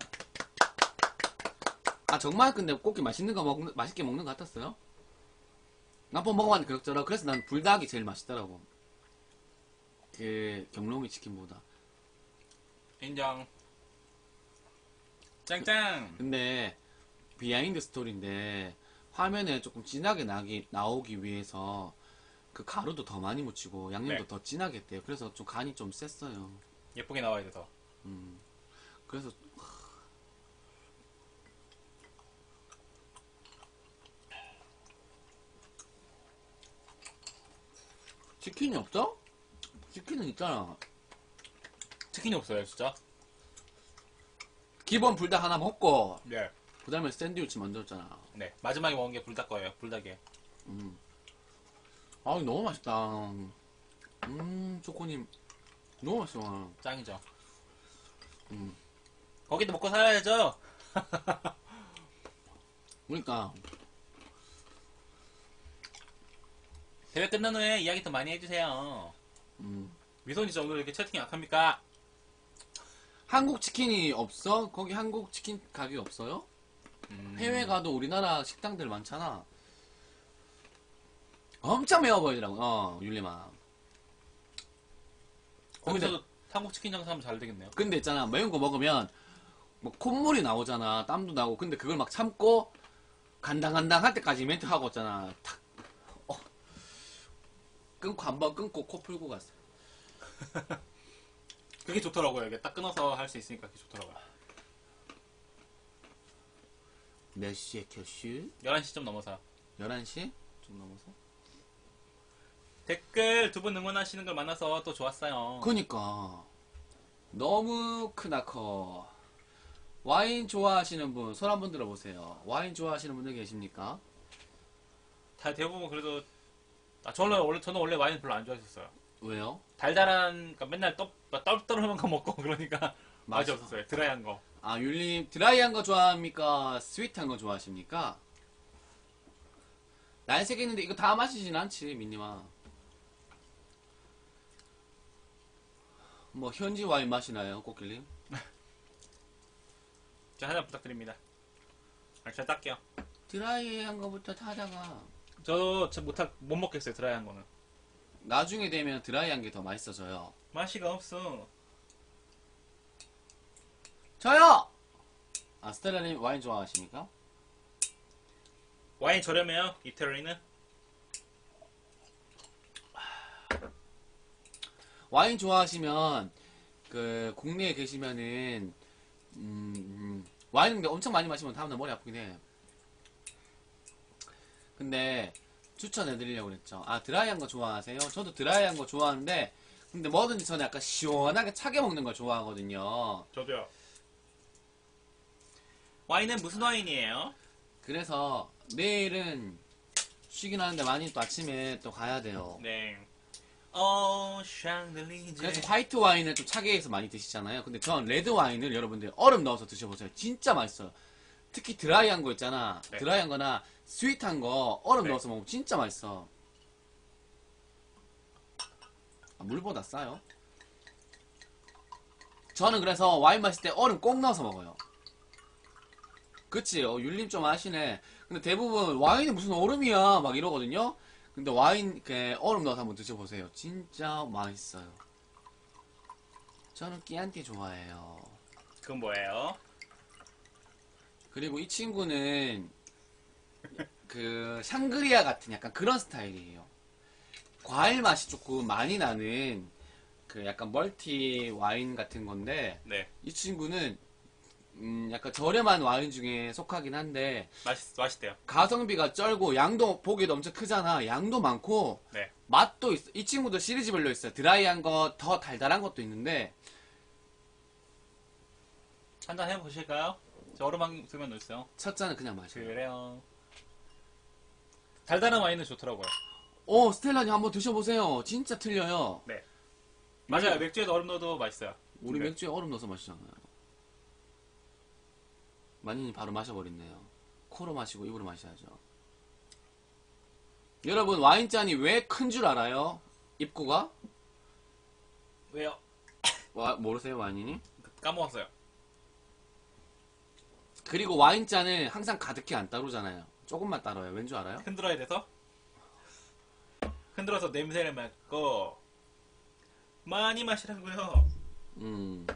[SPEAKER 1] 아 정말 근데 고기 맛있는 거 먹 맛있게 먹는 거 같았어요? 한번 먹어봤는데 그럭저럭. 그래서 난 불닭이 제일 맛있더라고. 그 경롱이 치킨보다.
[SPEAKER 2] 인정. 짱짱.
[SPEAKER 1] 근데 비하인드 스토리인데 화면에 조금 진하게 나기, 나오기 위해서 그 가루도 더 많이 묻히고 양념도
[SPEAKER 2] 네.
[SPEAKER 1] 더 진하게 했대요. 그래서 좀 간이 좀 셌어요.
[SPEAKER 2] 예쁘게 나와야 돼서.
[SPEAKER 1] 음. 그래서 치킨이 없어? 치킨은 있잖아.
[SPEAKER 2] 치킨이 없어요, 진짜.
[SPEAKER 1] 기본 불닭 하나 먹고
[SPEAKER 2] 네.
[SPEAKER 1] 그 다음에 샌드위치 만들었잖아.
[SPEAKER 2] 네. 마지막에 먹은 게 불닭 거예요. 불닭에.
[SPEAKER 1] 음. 아 너무 맛있다. 음 초코님 너무 맛있어.
[SPEAKER 2] 짱이죠.
[SPEAKER 1] 음.
[SPEAKER 2] 거기도 먹고 살아야죠.
[SPEAKER 1] 그러니까
[SPEAKER 2] 대회 끝난 후에 이야기 더 많이 해주세요.
[SPEAKER 1] 음.
[SPEAKER 2] 미소니 씨 오늘 이렇게 채팅이 약합니까?
[SPEAKER 1] 한국 치킨이 없어? 거기 한국 치킨 가게 없어요?
[SPEAKER 2] 음.
[SPEAKER 1] 해외 가도 우리나라 식당들 많잖아. 엄청 매워 보이더라고. 어 율리마.
[SPEAKER 2] 거기서도 한국 치킨 장사하면 잘 되겠네요.
[SPEAKER 1] 근데 있잖아 매운 거 먹으면 뭐 콧물이 나오잖아. 땀도 나고. 근데 그걸 막 참고 간당간당 할 때까지 멘트 하고 있잖아. 탁 어. 끊고 한 번 끊고 코 풀고 갔어.
[SPEAKER 2] 그게 좋더라고요. 이게 딱 끊어서 할 수 있으니까 그게 좋더라고요.
[SPEAKER 1] 몇 시에 켜슈?
[SPEAKER 2] 열한 시쯤 넘어서.
[SPEAKER 1] 열한 시? 좀 넘어서?
[SPEAKER 2] 댓글 두 분 응원하시는 걸 만나서 또 좋았어요.
[SPEAKER 1] 그니까 너무 크다 커. 와인 좋아하시는 분 손 한번 들어보세요. 와인 좋아하시는 분들 계십니까?
[SPEAKER 2] 다 대부분 그래도 아 저는 원래 저는 원래 와인 별로 안 좋아했었어요.
[SPEAKER 1] 왜요?
[SPEAKER 2] 달달한 그러니까 맨날 떡 떨떨한 거 먹고 그러니까 맛이
[SPEAKER 1] 맞아.
[SPEAKER 2] 없었어요. 드라이한 거.
[SPEAKER 1] 아 율님 드라이한 거 좋아합니까? 스윗한 거 좋아하십니까? 날색있는데 이거 다 마시진 않지, 민님아. 뭐 현지 와인 마시나요, 꽃길님?
[SPEAKER 2] 자, 하나 부탁드립니다. 아, 제가 딸게요.
[SPEAKER 1] 드라이한 거부터 타다가
[SPEAKER 2] 저도 저 못하, 못 먹겠어요, 드라이한 거는.
[SPEAKER 1] 나중에 되면 드라이한 게 더 맛있어져요.
[SPEAKER 2] 맛이가 없어.
[SPEAKER 1] 저요! 아, 스텔라님 와인 좋아하십니까?
[SPEAKER 2] 와인 저렴해요, 이태리는.
[SPEAKER 1] 와인 좋아하시면 그 국내에 계시면은 음, 음, 와인 근데 엄청 많이 마시면 다음날 머리 아프긴 해. 근데 추천해드리려고 그랬죠. 아, 드라이한 거 좋아하세요? 저도 드라이한 거 좋아하는데 근데 뭐든지 저는 약간 시원하게 차게 먹는 걸 좋아하거든요.
[SPEAKER 2] 저도요. 와인은 무슨 와인이에요?
[SPEAKER 1] 그래서 내일은 쉬긴 하는데 많이 또 아침에 또 가야 돼요.
[SPEAKER 2] 네. 어, 샹들리제.
[SPEAKER 1] 그래서 화이트 와인을 좀 차게 해서 많이 드시잖아요. 근데 전 레드 와인을 여러분들 얼음 넣어서 드셔보세요. 진짜 맛있어요. 특히 드라이한 거 있잖아.
[SPEAKER 2] 네.
[SPEAKER 1] 드라이한 거나 스윗한 거 얼음
[SPEAKER 2] 네.
[SPEAKER 1] 넣어서 먹으면 진짜 맛있어. 아, 물보다 싸요. 저는 그래서 와인 마실 때 얼음 꼭 넣어서 먹어요. 그치? 어, 율림 좀 아시네. 근데 대부분 와인이 무슨 얼음이야 막 이러거든요. 근데 와인 그 얼음 넣어서 한번 드셔보세요. 진짜 맛있어요. 저는 끼안티 좋아해요.
[SPEAKER 2] 그건 뭐예요?
[SPEAKER 1] 그리고 이 친구는 그 샹그리아 같은 약간 그런 스타일이에요. 과일 맛이 조금 많이 나는 그 약간 멀티 와인 같은 건데
[SPEAKER 2] 네.
[SPEAKER 1] 이 친구는 음 약간 저렴한 와인 중에 속하긴 한데
[SPEAKER 2] 맛있, 맛있대요.
[SPEAKER 1] 가성비가 쩔고 양도 보기에도 엄청 크잖아. 양도 많고
[SPEAKER 2] 네.
[SPEAKER 1] 맛도 있어. 이 친구도 시리즈별로 있어요. 드라이한 거 더 달달한 것도 있는데
[SPEAKER 2] 한잔 해보실까요? 저 얼음 한 쓰면 넣었어요.
[SPEAKER 1] 첫 잔은 그냥 마셔요.
[SPEAKER 2] 그래요. 달달한 와인은 좋더라고요.
[SPEAKER 1] 오, 스텔라님 한번 드셔보세요. 진짜 틀려요.
[SPEAKER 2] 네. 맞아요. 맥주에도 얼음 넣어도 맛있어요.
[SPEAKER 1] 우리
[SPEAKER 2] 네.
[SPEAKER 1] 맥주에 얼음 넣어서 마시잖아요. 만인이 바로 마셔버렸네요. 코로 마시고 입으로 마셔야죠. 여러분 와인잔이 왜 큰 줄 알아요? 입구가?
[SPEAKER 2] 왜요?
[SPEAKER 1] 와, 모르세요 와인이?
[SPEAKER 2] 까먹었어요.
[SPEAKER 1] 그리고 와인잔을 항상 가득히 안 따르잖아요. 조금만 따라요. 왠 줄 알아요?
[SPEAKER 2] 흔들어야 돼서? 흔들어서 냄새를 맡고 많이 마시라고요.
[SPEAKER 1] 음.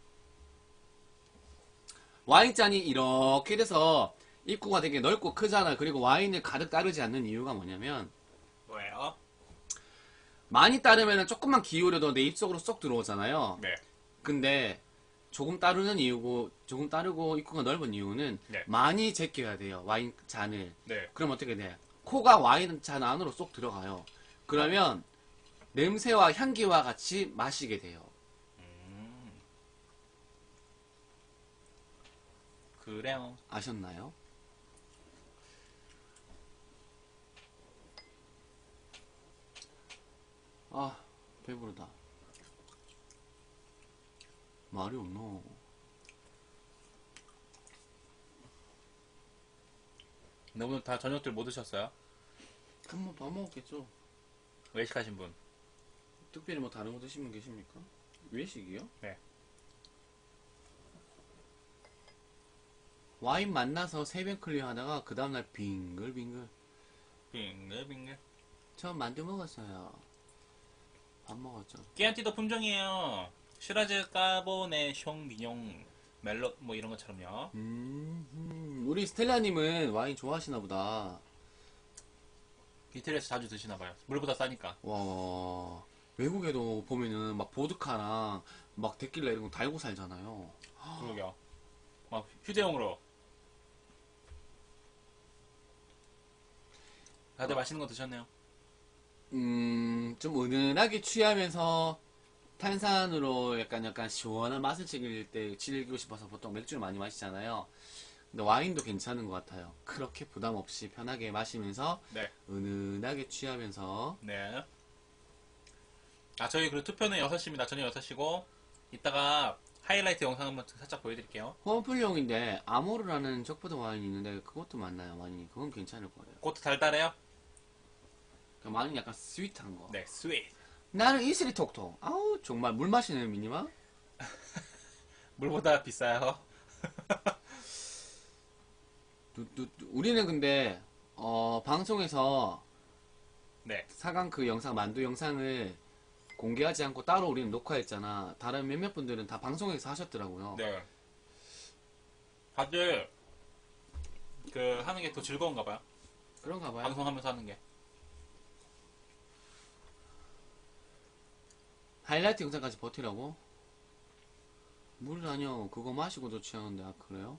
[SPEAKER 1] 와인잔이 이렇게 돼서 입구가 되게 넓고 크잖아요. 그리고 와인을 가득 따르지 않는 이유가 뭐냐면
[SPEAKER 2] 뭐예요?
[SPEAKER 1] 많이 따르면 조금만 기울여도 내 입속으로 쏙 들어오잖아요.
[SPEAKER 2] 네.
[SPEAKER 1] 근데 조금 따르는 이유고 조금 따르고 입구가 넓은 이유는
[SPEAKER 2] 네.
[SPEAKER 1] 많이 제껴야 돼요. 와인 잔을.
[SPEAKER 2] 네.
[SPEAKER 1] 그럼 어떻게 돼? 코가 와인 잔 안으로 쏙 들어가요. 그러면 냄새와 향기와 같이 마시게 돼요.
[SPEAKER 2] 음. 그래요.
[SPEAKER 1] 아셨나요? 아, 배부르다. 말이 없노.
[SPEAKER 2] 근데 오늘 다 저녁들 뭐 드셨어요?
[SPEAKER 1] 한번 밥 먹었겠죠?
[SPEAKER 2] 외식하신 분.
[SPEAKER 1] 특별히 뭐 다른 거 드시는 분 계십니까? 외식이요?
[SPEAKER 2] 네.
[SPEAKER 1] 와인 만나서 새벽 클리어 하다가 그 다음날 빙글빙글.
[SPEAKER 2] 빙글빙글.
[SPEAKER 1] 저 만두 먹었어요. 밥 먹었죠.
[SPEAKER 2] 끼안티도 품종이에요. 슈라즈 까보네 숑비뇽 멜로 뭐 이런 것처럼요.
[SPEAKER 1] 음, 음. 우리 스텔라님은 와인 좋아하시나 보다.
[SPEAKER 2] 이태리에서 자주 드시나 봐요. 물보다 싸니까.
[SPEAKER 1] 와, 외국에도 보면은 막 보드카랑 막 데킬라 이런 거 달고 살잖아요.
[SPEAKER 2] 그러게요. 막 휴대용으로. 다들 맛있는 거 드셨네요.
[SPEAKER 1] 음, 좀 은은하게 취하면서 탄산으로 약간 약간 시원한 맛을 즐길 때 즐기고 싶어서 보통 맥주를 많이 마시잖아요. 근데 와인도 괜찮은 것 같아요. 그렇게 부담 없이 편하게 마시면서
[SPEAKER 2] 네.
[SPEAKER 1] 은은하게 취하면서
[SPEAKER 2] 네. 아, 저희 그 투표는 여섯 시입니다. 저녁 여섯 시고 이따가 하이라이트 영상 한번 살짝 보여드릴게요.
[SPEAKER 1] 홈플용인데 아모르라는 적보드 와인이 있는데 그것도 맞나요? 와인이 그건 괜찮을 거예요.
[SPEAKER 2] 그것도 달달해요?
[SPEAKER 1] 그 많이 약간 스윗한 거.
[SPEAKER 2] 네, 스윗.
[SPEAKER 1] 나는 이슬이 톡톡. 아우 정말 물 마시는 미니마.
[SPEAKER 2] 물보다 비싸요.
[SPEAKER 1] 뚜, 뚜, 뚜. 우리는 근데 어, 방송에서
[SPEAKER 2] 네.
[SPEAKER 1] 사 강 그 영상 만두 영상을 공개하지 않고 따로 우리는 녹화했잖아. 다른 몇몇 분들은 다 방송에서 하셨더라고요.
[SPEAKER 2] 네. 다들 그 하는 게 더 즐거운가 봐요.
[SPEAKER 1] 그런가 봐요.
[SPEAKER 2] 방송하면서 하는 게.
[SPEAKER 1] 하이라이트 영상까지 버티라고? 물 아니요. 그거 마시고도 취하는데. 아 그래요?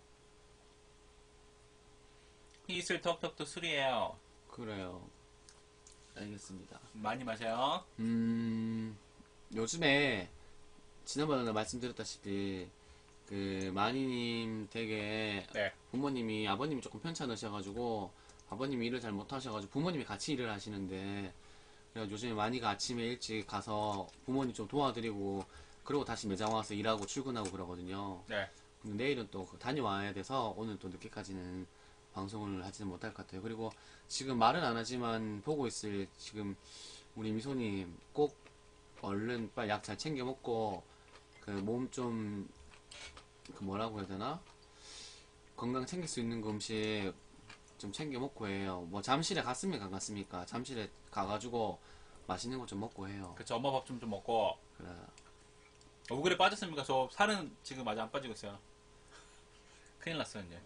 [SPEAKER 2] 이슬 톡톡도 술이에요.
[SPEAKER 1] 그래요. 알겠습니다.
[SPEAKER 2] 많이 마셔요.
[SPEAKER 1] 음, 요즘에, 지난번에 말씀드렸다시피, 그, 마니님 되게,
[SPEAKER 2] 네.
[SPEAKER 1] 부모님이, 아버님이 조금 편찮으셔가지고, 아버님이 일을 잘 못하셔가지고, 부모님이 같이 일을 하시는데, 그래서 요즘에 마니가 아침에 일찍 가서 부모님 좀 도와드리고, 그리고 다시 매장 와서 일하고 출근하고 그러거든요.
[SPEAKER 2] 네.
[SPEAKER 1] 근데 내일은 또 다녀와야 돼서, 오늘 또 늦게까지는 방송을 하지는 못할 것 같아요. 그리고 지금 말은 안 하지만 보고 있을 지금 우리 미소님 꼭 얼른 빨리 약 잘 챙겨 먹고 그 몸 좀 그 뭐라고 해야 되나 건강 챙길 수 있는 그 음식 좀 챙겨 먹고 해요. 뭐 잠실에 갔습니까 안 갔습니까? 잠실에 가가지고 맛있는 거 좀 먹고 해요.
[SPEAKER 2] 그쵸. 엄마 밥 좀 좀 먹고.
[SPEAKER 1] 그래.
[SPEAKER 2] 얼굴에 빠졌습니까? 저 살은 지금 아직 안 빠지고 있어요. 큰일 났어요 이제.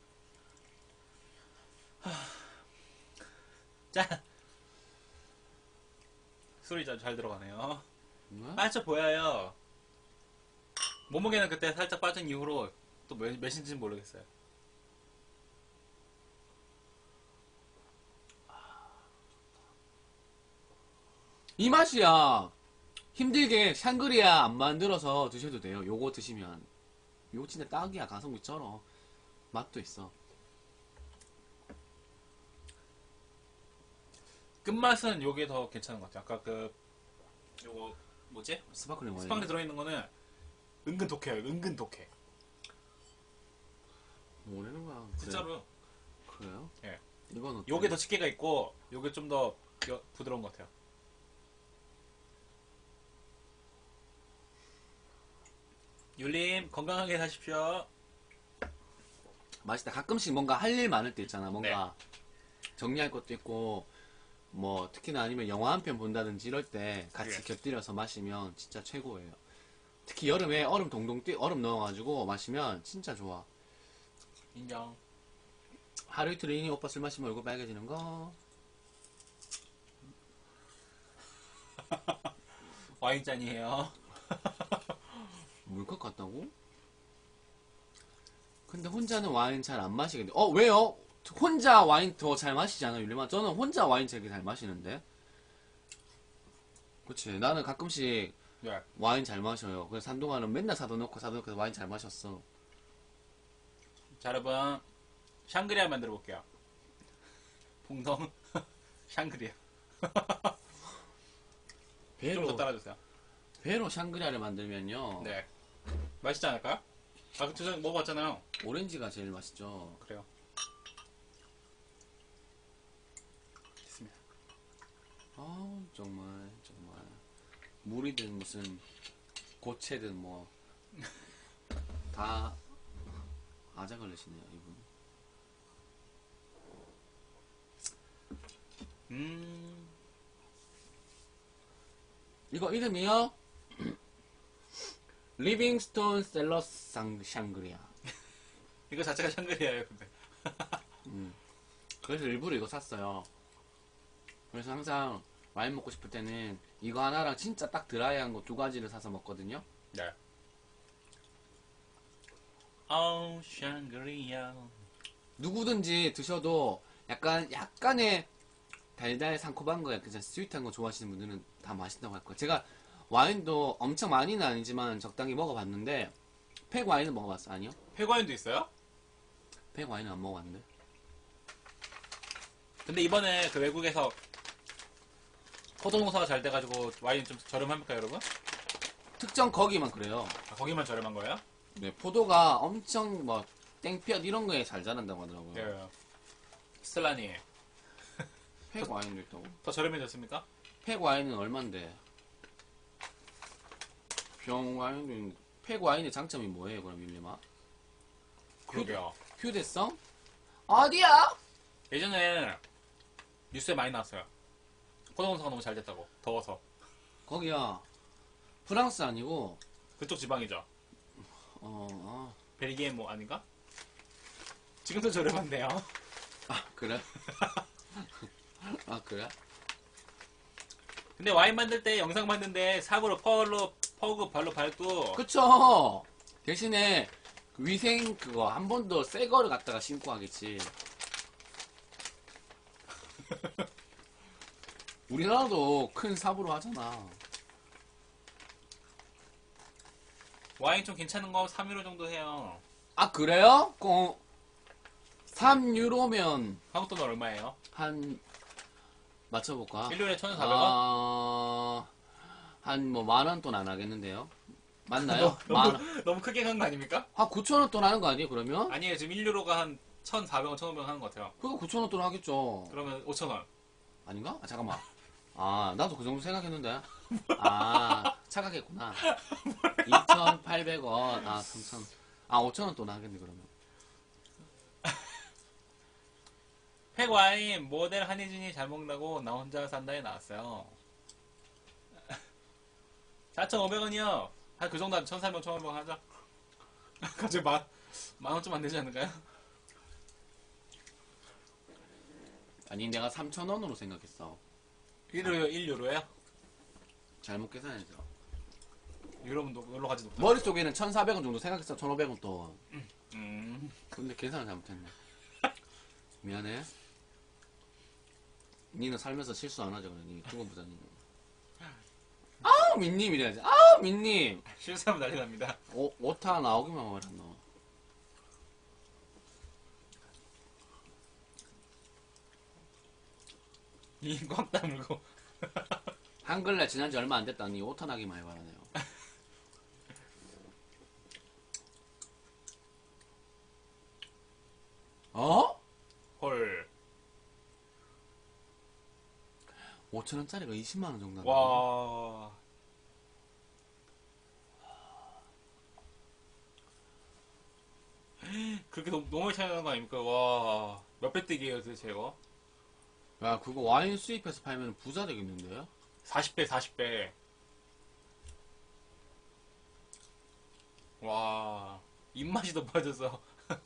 [SPEAKER 2] 하... 짠! 소리 잘, 잘 들어가네요.
[SPEAKER 1] 뭐?
[SPEAKER 2] 빠져 보여요. 몸무게는 그때 살짝 빠진 이후로 또 몇, 몇인지는 모르겠어요.
[SPEAKER 1] 이 맛이야. 힘들게 샹그리아 안 만들어서 드셔도 돼요. 요거 드시면. 요거 진짜 딱이야. 가성비 쩔어. 맛도 있어.
[SPEAKER 2] 끝맛은 요게 더 괜찮은 것 같아요. 아까 그 요거 뭐지?
[SPEAKER 1] 스파클링 와인.
[SPEAKER 2] 스파클링 들어있는 거는 은근 독해요. 은근 독해.
[SPEAKER 1] 뭐라는 거야? 그래.
[SPEAKER 2] 진짜로.
[SPEAKER 1] 그래요?
[SPEAKER 2] 예.
[SPEAKER 1] 이건 어때?
[SPEAKER 2] 요게 더 집게가 있고 요게 좀 더 부드러운 것 같아요. 율님 건강하게 사십시오.
[SPEAKER 1] 맛있다. 가끔씩 뭔가 할 일 많을 때 있잖아. 뭔가 정리할 것도 있고 뭐 특히나 아니면 영화 한 편 본다든지 이럴 때 같이
[SPEAKER 2] 예.
[SPEAKER 1] 곁들여서 마시면 진짜 최고예요. 특히 여름에 얼음 동동 뛰 얼음 넣어가지고 마시면 진짜 좋아.
[SPEAKER 2] 인정.
[SPEAKER 1] 하루 이틀 이니 오빠 술 마시면 얼굴 빨개지는 거.
[SPEAKER 2] 와인잔이에요.
[SPEAKER 1] 물컵 같다고? 근데 혼자는 와인 잘 안 마시겠는데. 어 왜요? 혼자 와인 더 잘 마시잖아 율리마. 저는 혼자 와인 되게 잘 마시는데. 그치. 나는 가끔씩
[SPEAKER 2] 네.
[SPEAKER 1] 와인 잘 마셔요. 그래서 한동안은 맨날 사다 놓고 사다 놓고 와인 잘 마셨어.
[SPEAKER 2] 자 여러분 샹그리아 만들어 볼게요. 봉동 샹그리아. 좀 더
[SPEAKER 1] 배로
[SPEAKER 2] 따라주세요.
[SPEAKER 1] 배로 샹그리아를 만들면요.
[SPEAKER 2] 네. 맛있지 않을까요? 아, 그 전에 먹어봤잖아요.
[SPEAKER 1] 오렌지가 제일 맛있죠.
[SPEAKER 2] 그래요. 됐습니다.
[SPEAKER 1] 아 정말 정말 물이든 무슨 고체든 뭐 다 아자 걸리시네요 이분.
[SPEAKER 2] 음.
[SPEAKER 1] 이거 이름이요? 리빙스톤 셀러스 상- 샹그리아.
[SPEAKER 2] 이거 자체가 샹그리아예요, 근데.
[SPEAKER 1] 음. 그래서 일부러 이거 샀어요. 그래서 항상 와인 먹고 싶을 때는 이거 하나랑 진짜 딱 드라이한 거 두 가지를 사서 먹거든요.
[SPEAKER 2] 네. 어, 샹그리아.
[SPEAKER 1] 누구든지 드셔도 약간 약간의 달달 상콤한 거 약간 스윗한 거 좋아하시는 분들은 다 맛있다고 할 거예요. 제가 와인도 엄청 많이는 아니지만 적당히 먹어봤는데 팩 와인은 먹어봤어? 아니요?
[SPEAKER 2] 폐과인도 있어요?
[SPEAKER 1] 팩 와인은 안 먹어봤는데.
[SPEAKER 2] 근데 이번에 그 외국에서 포도 농사가 잘 돼가지고 와인 좀 저렴합니까, 여러분?
[SPEAKER 1] 특정 거기만 그래요.
[SPEAKER 2] 아, 거기만 저렴한 거예요?
[SPEAKER 1] 네, 포도가 엄청 뭐 땡볕 이런 거에 잘 자란다고 하더라고요.
[SPEAKER 2] 예. 스텔라니.
[SPEAKER 1] 팩 와인도 있다고?
[SPEAKER 2] 더 저렴해졌습니까?
[SPEAKER 1] 팩 와인은 얼만데? 병 와인도 있는데 팩 와인의 장점이 뭐예요 그럼 밀리마?
[SPEAKER 2] 그러게요.
[SPEAKER 1] 휴대성? 어디야?
[SPEAKER 2] 예전에 뉴스에 많이 나왔어요. 포도원사가 너무 잘 됐다고. 더워서.
[SPEAKER 1] 거기야 프랑스 아니고
[SPEAKER 2] 그쪽 지방이죠.
[SPEAKER 1] 어, 어.
[SPEAKER 2] 벨기에 뭐 아닌가? 지금도 저렴한데요.
[SPEAKER 1] 아 그래? 아 그래?
[SPEAKER 2] 근데 와인 만들 때 영상 봤는데 삽으로 펄로 퍼그 발로 밟고
[SPEAKER 1] 그쵸. 대신에 그 위생 그거 한 번 더 새 거를 갖다가 신고 하겠지. 우리나라도 큰 삽으로 하잖아.
[SPEAKER 2] 와인 좀 괜찮은 거 삼 유로 정도 해요.
[SPEAKER 1] 아 그래요? 그 삼 유로면
[SPEAKER 2] 한국 돈 얼마예요?
[SPEAKER 1] 한 맞춰볼까?
[SPEAKER 2] 일 년에 천사백 원?
[SPEAKER 1] 아, 한 뭐 만 원 돈 안 하겠는데요? 맞나요?
[SPEAKER 2] 너무,
[SPEAKER 1] 만 원.
[SPEAKER 2] 너무, 너무 크게 간 거 아닙니까?
[SPEAKER 1] 한 구천 원 돈 하는 거 아니에요 그러면?
[SPEAKER 2] 아니에요. 지금 일 유로가 한 천사백 원, 천오백 원 하는 것 같아요.
[SPEAKER 1] 그거 구천 원 돈 하겠죠.
[SPEAKER 2] 그러면 오천 원.
[SPEAKER 1] 아닌가? 아, 잠깐만. 아, 나도 그 정도 생각했는데. 아, 착각했구나. 이천팔백 원. 아, 삼천. 아, 오천 원 또 나겠네, 그러면.
[SPEAKER 2] 팩 와인 모델 한혜진이 잘 먹는다고 나 혼자 산다에 나왔어요. 사천오백 원이요. 한 그 정도 한 천사백 원, 천오백 원 하자. 갑자기 만, 만 원 좀 안 되지 않을까요?
[SPEAKER 1] 아니, 내가 삼천 원으로 생각했어.
[SPEAKER 2] 일 유로요, 일 유로요?
[SPEAKER 1] 잘못 계산했어.
[SPEAKER 2] 유로면 노- 놀러 가지 높다.
[SPEAKER 1] 머릿속에는 천사백 원 정도 생각했어, 천오백 원 또.
[SPEAKER 2] 음.
[SPEAKER 1] 근데 계산을 잘못했네. 미안해. 니는 살면서 실수 안 하죠, 그래. 니 중간부장님. 아우, 민님 이래야지. 아우, 민님.
[SPEAKER 2] 실수하면 난리 납니다.
[SPEAKER 1] 오, 오타 나오기만 해라, 너.
[SPEAKER 2] 이 꽉 다물고.
[SPEAKER 1] 한글날 지난 지 얼마 안 됐다니 오타 나기만 해봐라, 내요. 어?
[SPEAKER 2] 헐.
[SPEAKER 1] 오천 원짜리가 이십만 원 정도 한다.
[SPEAKER 2] 와. 그렇게 너무, 너무 차이 나는 거 아닙니까? 와. 몇 배 뛰기예요, 도대체 이거?
[SPEAKER 1] 야, 그거 와인 수입해서 팔면 부자 되겠는데요?
[SPEAKER 2] 사십 배, 사십 배. 와. 입맛이 높아져서.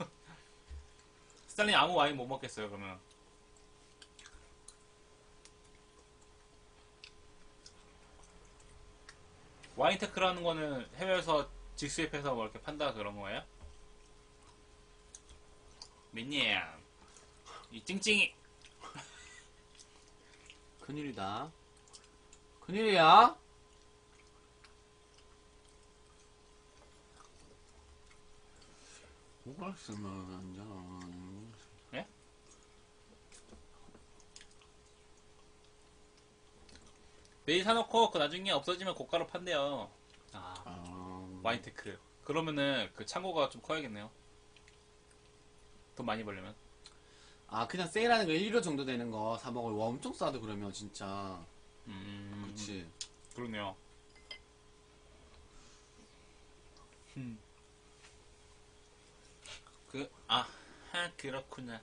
[SPEAKER 2] 스탈린 아무 와인 못 먹겠어요, 그러면. 와인 테크라는 거는 해외에서 직수입해서 뭐 이렇게 판다 그런 거예요? 민님, 이 찡찡이.
[SPEAKER 1] 큰일이다. 큰일이야? 뭐가 있으면 안
[SPEAKER 2] 예? 매일 사놓고 그 나중에 없어지면 고가로 판대요. 아,
[SPEAKER 1] 아,
[SPEAKER 2] 와인 테크. 그러면은 그 창고가 좀 커야겠네요. 돈 많이 벌려면.
[SPEAKER 1] 아, 그냥 세일하는 거 일 유로 정도 되는 거 사먹을. 와, 엄청 싸다, 그러면, 진짜.
[SPEAKER 2] 음,
[SPEAKER 1] 그치.
[SPEAKER 2] 그러네요. 음. 그, 아, 하, 그렇구나.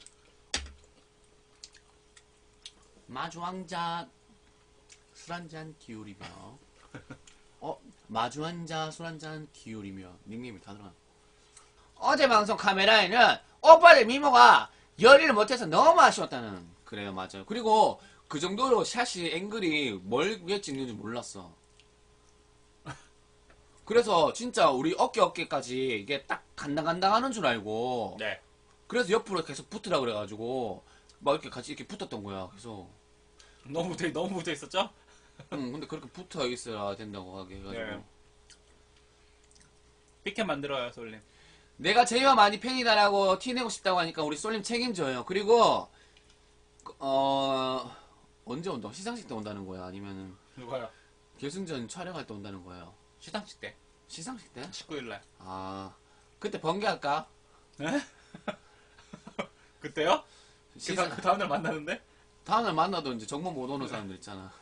[SPEAKER 1] 마주 한잔 술 한잔 기울이며 어? 마주 한잔 술 한잔 기울이며 닉네임이 다 들어가. 어제 방송 카메라에는 오빠들 미모가 열의를 못해서 너무 아쉬웠다는. 그래요, 맞아요. 그리고 그 정도로 샷이 앵글이 뭘 위에 찍는지 몰랐어. 그래서 진짜 우리 어깨 어깨까지 이게 딱 간당간당 하는 줄 알고
[SPEAKER 2] 네.
[SPEAKER 1] 그래서 옆으로 계속 붙으라 그래가지고 막 이렇게 같이 이렇게 붙었던 거야. 그래서
[SPEAKER 2] 너무 붙어, 너무 붙어 있었죠?
[SPEAKER 1] 응, 근데 그렇게 붙어 있어야 된다고 하게 해가지고.
[SPEAKER 2] 네. 피켓 만들어요, 솔님.
[SPEAKER 1] 내가 제이와 많이 팬이다라고 티내고 싶다고 하니까 우리 쏠림 책임져요. 그리고, 어, 언제 온다? 시상식 때 온다는 거야? 아니면은,
[SPEAKER 2] 누가요?
[SPEAKER 1] 결승전 촬영할 때 온다는 거예요?
[SPEAKER 2] 시상식 때.
[SPEAKER 1] 시상식 때?
[SPEAKER 2] 십구 일날.
[SPEAKER 1] 아, 그때 번개할까?
[SPEAKER 2] 그때요? 그,
[SPEAKER 1] 시상,
[SPEAKER 2] 다, 그 다음날 만나는데?
[SPEAKER 1] 다음날 만나도 이제 정보 못 오는 사람들 있잖아.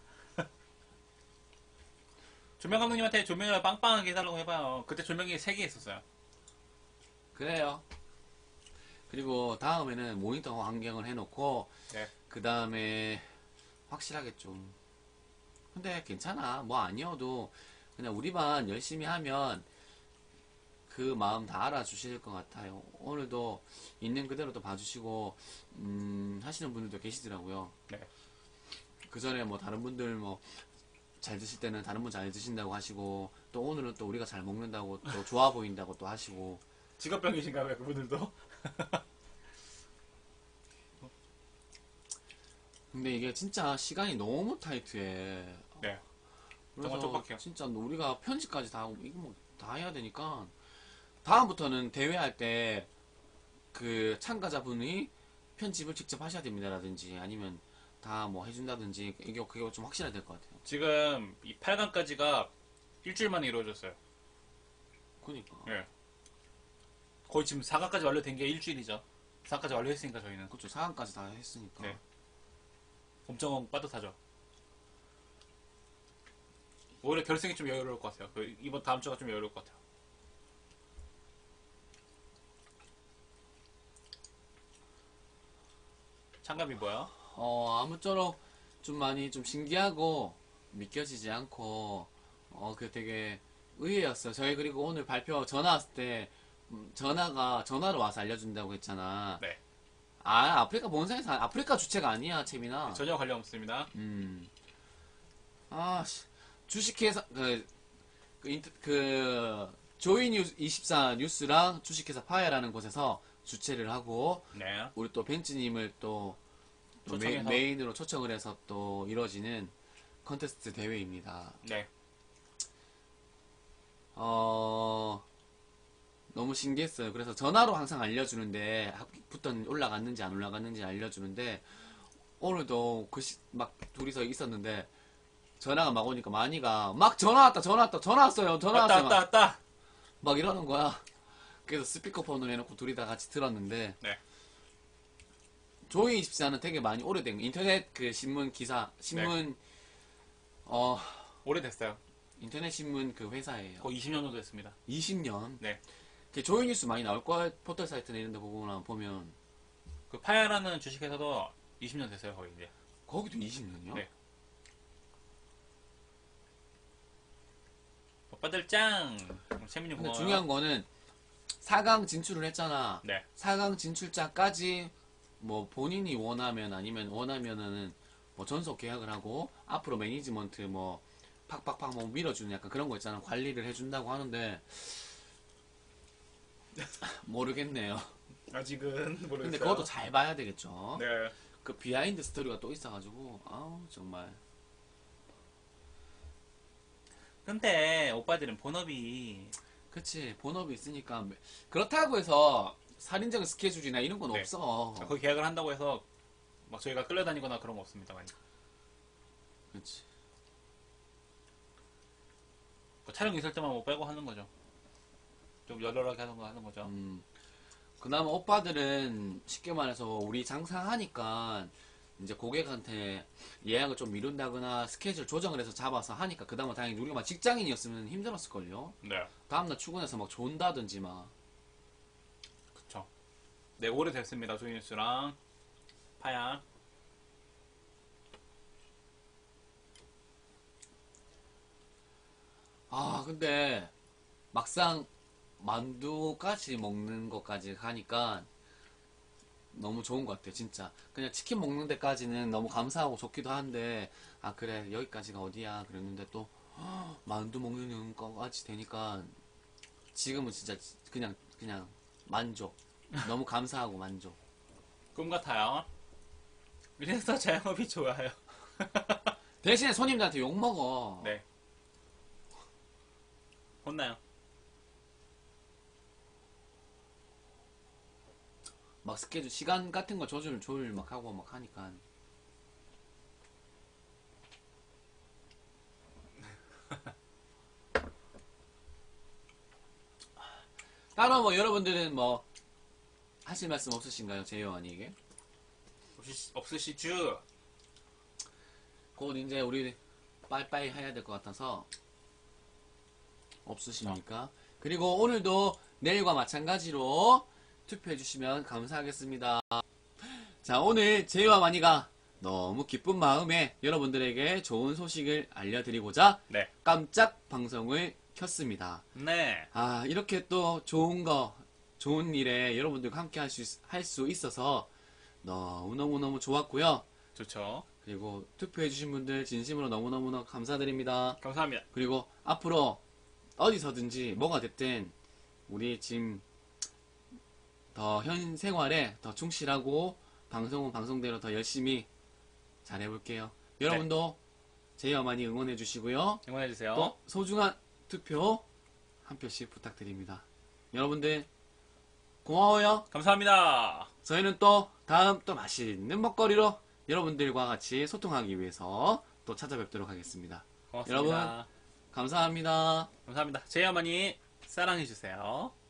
[SPEAKER 2] 조명 감독님한테 조명을 빵빵하게 해달라고 해봐요. 그때 조명이 세 개 있었어요.
[SPEAKER 1] 그래요. 그리고 다음에는 모니터 환경을 해놓고
[SPEAKER 2] 네.
[SPEAKER 1] 그 다음에 확실하게 좀. 근데 괜찮아. 뭐 아니어도 그냥 우리만 열심히 하면 그 마음 다 알아주실 것 같아요. 오늘도 있는 그대로 또 봐주시고 음, 하시는 분들도 계시더라고요.
[SPEAKER 2] 네.
[SPEAKER 1] 그 전에 뭐 다른 분들 뭐 잘 드실 때는 다른 분 잘 드신다고 하시고 또 오늘은 또 우리가 잘 먹는다고 또 좋아 보인다고 또 하시고.
[SPEAKER 2] 직업병이신가봐요, 그분들도.
[SPEAKER 1] 근데 이게 진짜 시간이 너무 타이트해.
[SPEAKER 2] 네.
[SPEAKER 1] 그래서
[SPEAKER 2] 정말 촉박해요.
[SPEAKER 1] 진짜 우리가 편집까지 다 하고 이거 뭐 다 해야 되니까 다음부터는 대회할 때 그 참가자분이 편집을 직접 하셔야 됩니다라든지 아니면 다 뭐 해준다든지 이게 그게 좀 확실해야 될 것 같아요.
[SPEAKER 2] 지금 이 팔 강까지가 일주일 만에 이루어졌어요.
[SPEAKER 1] 그러니까
[SPEAKER 2] 예. 거의 지금 사 강까지 완료된 게 일주일이죠. 사 강까지 완료했으니까 저희는.
[SPEAKER 1] 그렇죠. 사 강까지 다 했으니까.
[SPEAKER 2] 네. 엄청 빠듯하죠. 오히려 결승이 좀 여유로울 것 같아요. 그 이번 다음 주가 좀 여유로울 것 같아요. 참가비 뭐야?
[SPEAKER 1] 어 아무쪼록 좀 많이 좀 신기하고 믿겨지지 않고 어 그 되게 의외였어요. 저희 그리고 오늘 발표 전화 왔을 때 음, 전화가 전화로 와서 알려준다고 했잖아.
[SPEAKER 2] 네.
[SPEAKER 1] 아 아프리카 본사에서 아프리카 주체가 아니야 채민아.
[SPEAKER 2] 전혀 관련 없습니다.
[SPEAKER 1] 음. 아, 씨. 주식회사, 그, 그, 인터, 그, 조이뉴스 이십사 뉴스랑 주식회사 파야라는 곳에서 주최를 하고,
[SPEAKER 2] 네.
[SPEAKER 1] 우리 또 벤츠님을 또, 또 메,
[SPEAKER 2] 초청해서.
[SPEAKER 1] 메인으로 초청을 해서 또 이루어지는 컨테스트 대회입니다.
[SPEAKER 2] 네.
[SPEAKER 1] 어, 너무 신기했어요. 그래서 전화로 항상 알려주는데, 학부터 올라갔는지 안 올라갔는지 알려주는데, 오늘도 그, 시, 막 둘이서 있었는데, 전화가 막 오니까 마니가 막 전화 왔다 전화 왔다 전화 왔어요 전화
[SPEAKER 2] 왔다
[SPEAKER 1] 왔어요
[SPEAKER 2] 왔다
[SPEAKER 1] 막,
[SPEAKER 2] 왔다.
[SPEAKER 1] 막 이러는 거야. 그래서 스피커폰으로 해놓고 둘이 다 같이 들었는데
[SPEAKER 2] 네.
[SPEAKER 1] 조이이십사는 되게 많이 오래된 인터넷 그 신문 기사 신문 어
[SPEAKER 2] 오래됐어요.
[SPEAKER 1] 인터넷 신문 그 회사예요.
[SPEAKER 2] 거의 이십 년 정도 됐습니다.
[SPEAKER 1] 이십 년.
[SPEAKER 2] 네.
[SPEAKER 1] 그 조이뉴스 많이 나올 거야. 포털 사이트나 이런 데 보거나 보면
[SPEAKER 2] 그 파야라는 주식회사도 이십 년 됐어요, 거의 이제.
[SPEAKER 1] 거기도 이십 년이요?
[SPEAKER 2] 네. 오빠들 짱! 채민이
[SPEAKER 1] 근데
[SPEAKER 2] 고마워요.
[SPEAKER 1] 중요한 거는 사 강 진출을 했잖아.
[SPEAKER 2] 네.
[SPEAKER 1] 사 강 진출자까지 뭐 본인이 원하면 아니면 원하면은 뭐 전속 계약을 하고 앞으로 매니지먼트 뭐 팍팍팍 뭐 밀어주는 약간 그런 거 있잖아. 관리를 해준다고 하는데 모르겠네요.
[SPEAKER 2] 아직은 모르겠어요.
[SPEAKER 1] 근데 그것도 잘 봐야 되겠죠.
[SPEAKER 2] 네.
[SPEAKER 1] 그 비하인드 스토리가 또 있어가지고 아우 정말.
[SPEAKER 2] 근데 오빠들은 본업이
[SPEAKER 1] 그치 본업이 있으니까 그렇다고 해서 살인적인 스케줄이나 이런 건
[SPEAKER 2] 네.
[SPEAKER 1] 없어.
[SPEAKER 2] 그 계약을 한다고 해서 막 저희가 끌려다니거나 그런 거 없습니다. 많이.
[SPEAKER 1] 그치.
[SPEAKER 2] 뭐 촬영 있을 때만 못 빼고 하는 거죠. 좀 열렬하게 하는 거 하는 거죠.
[SPEAKER 1] 음. 그나마 오빠들은 쉽게 말해서 우리 장사하니까 이제 고객한테 예약을 좀 미룬다거나 스케줄 조정을 해서 잡아서 하니까 그나마 다행히 우리가 막 직장인이었으면 힘들었을걸요.
[SPEAKER 2] 네.
[SPEAKER 1] 다음날 출근해서 막 존다든지 막.
[SPEAKER 2] 그쵸. 네, 오래됐습니다. 조이뉴스랑 파야.
[SPEAKER 1] 아 근데 막상 만두까지 먹는 것까지 가니까 너무 좋은 것 같아요 진짜. 그냥 치킨 먹는 데까지는 너무 감사하고 좋기도 한데 아 그래 여기까지가 어디야 그랬는데 또 헉, 만두 먹는 것까지 되니까 지금은 진짜 그냥 그냥 만족. 너무 감사하고 만족.
[SPEAKER 2] 꿈 같아요. 이래서 자영업이 좋아요.
[SPEAKER 1] 대신에 손님들한테 욕 먹어.
[SPEAKER 2] 네. 혼나요.
[SPEAKER 1] 막 스케줄 시간 같은 거 조절 조율 막 하고 막 하니까. 따로 뭐 여러분들은 뭐 하실 말씀 없으신가요, 제이원이에게?
[SPEAKER 2] 없으시, 없으시죠?
[SPEAKER 1] 곧 이제 우리 빠이빠이 해야 될 것 같아서 없으십니까? 그리고 오늘도 내일과 마찬가지로 투표해주시면 감사하겠습니다. 자, 오늘 제이와 마니가 너무 기쁜 마음에 여러분들에게 좋은 소식을 알려드리고자
[SPEAKER 2] 네.
[SPEAKER 1] 깜짝 방송을 켰습니다.
[SPEAKER 2] 네.
[SPEAKER 1] 아, 이렇게 또 좋은 거, 좋은 일에 여러분들과 함께 할 수, 할 수 있어서 너무너무너무 좋았고요.
[SPEAKER 2] 좋죠.
[SPEAKER 1] 그리고 투표해주신 분들 진심으로 너무너무 감사드립니다.
[SPEAKER 2] 감사합니다.
[SPEAKER 1] 그리고 앞으로 어디서든지 뭐가 됐든 우리 지금 더 현 생활에 더 충실하고 방송은 방송대로 더 열심히 잘해볼게요. 여러분도 제이와 많이 응원해주시고요.
[SPEAKER 2] 응원해주세요.
[SPEAKER 1] 또 소중한 투표 한 표씩 부탁드립니다. 여러분들 고마워요.
[SPEAKER 2] 감사합니다.
[SPEAKER 1] 저희는 또 다음 또 맛있는 먹거리로 여러분들과 같이 소통하기 위해서 또 찾아뵙도록 하겠습니다.
[SPEAKER 2] 고맙습니다.
[SPEAKER 1] 여러분 감사합니다.
[SPEAKER 2] 감사합니다. 제이어머니 사랑해주세요.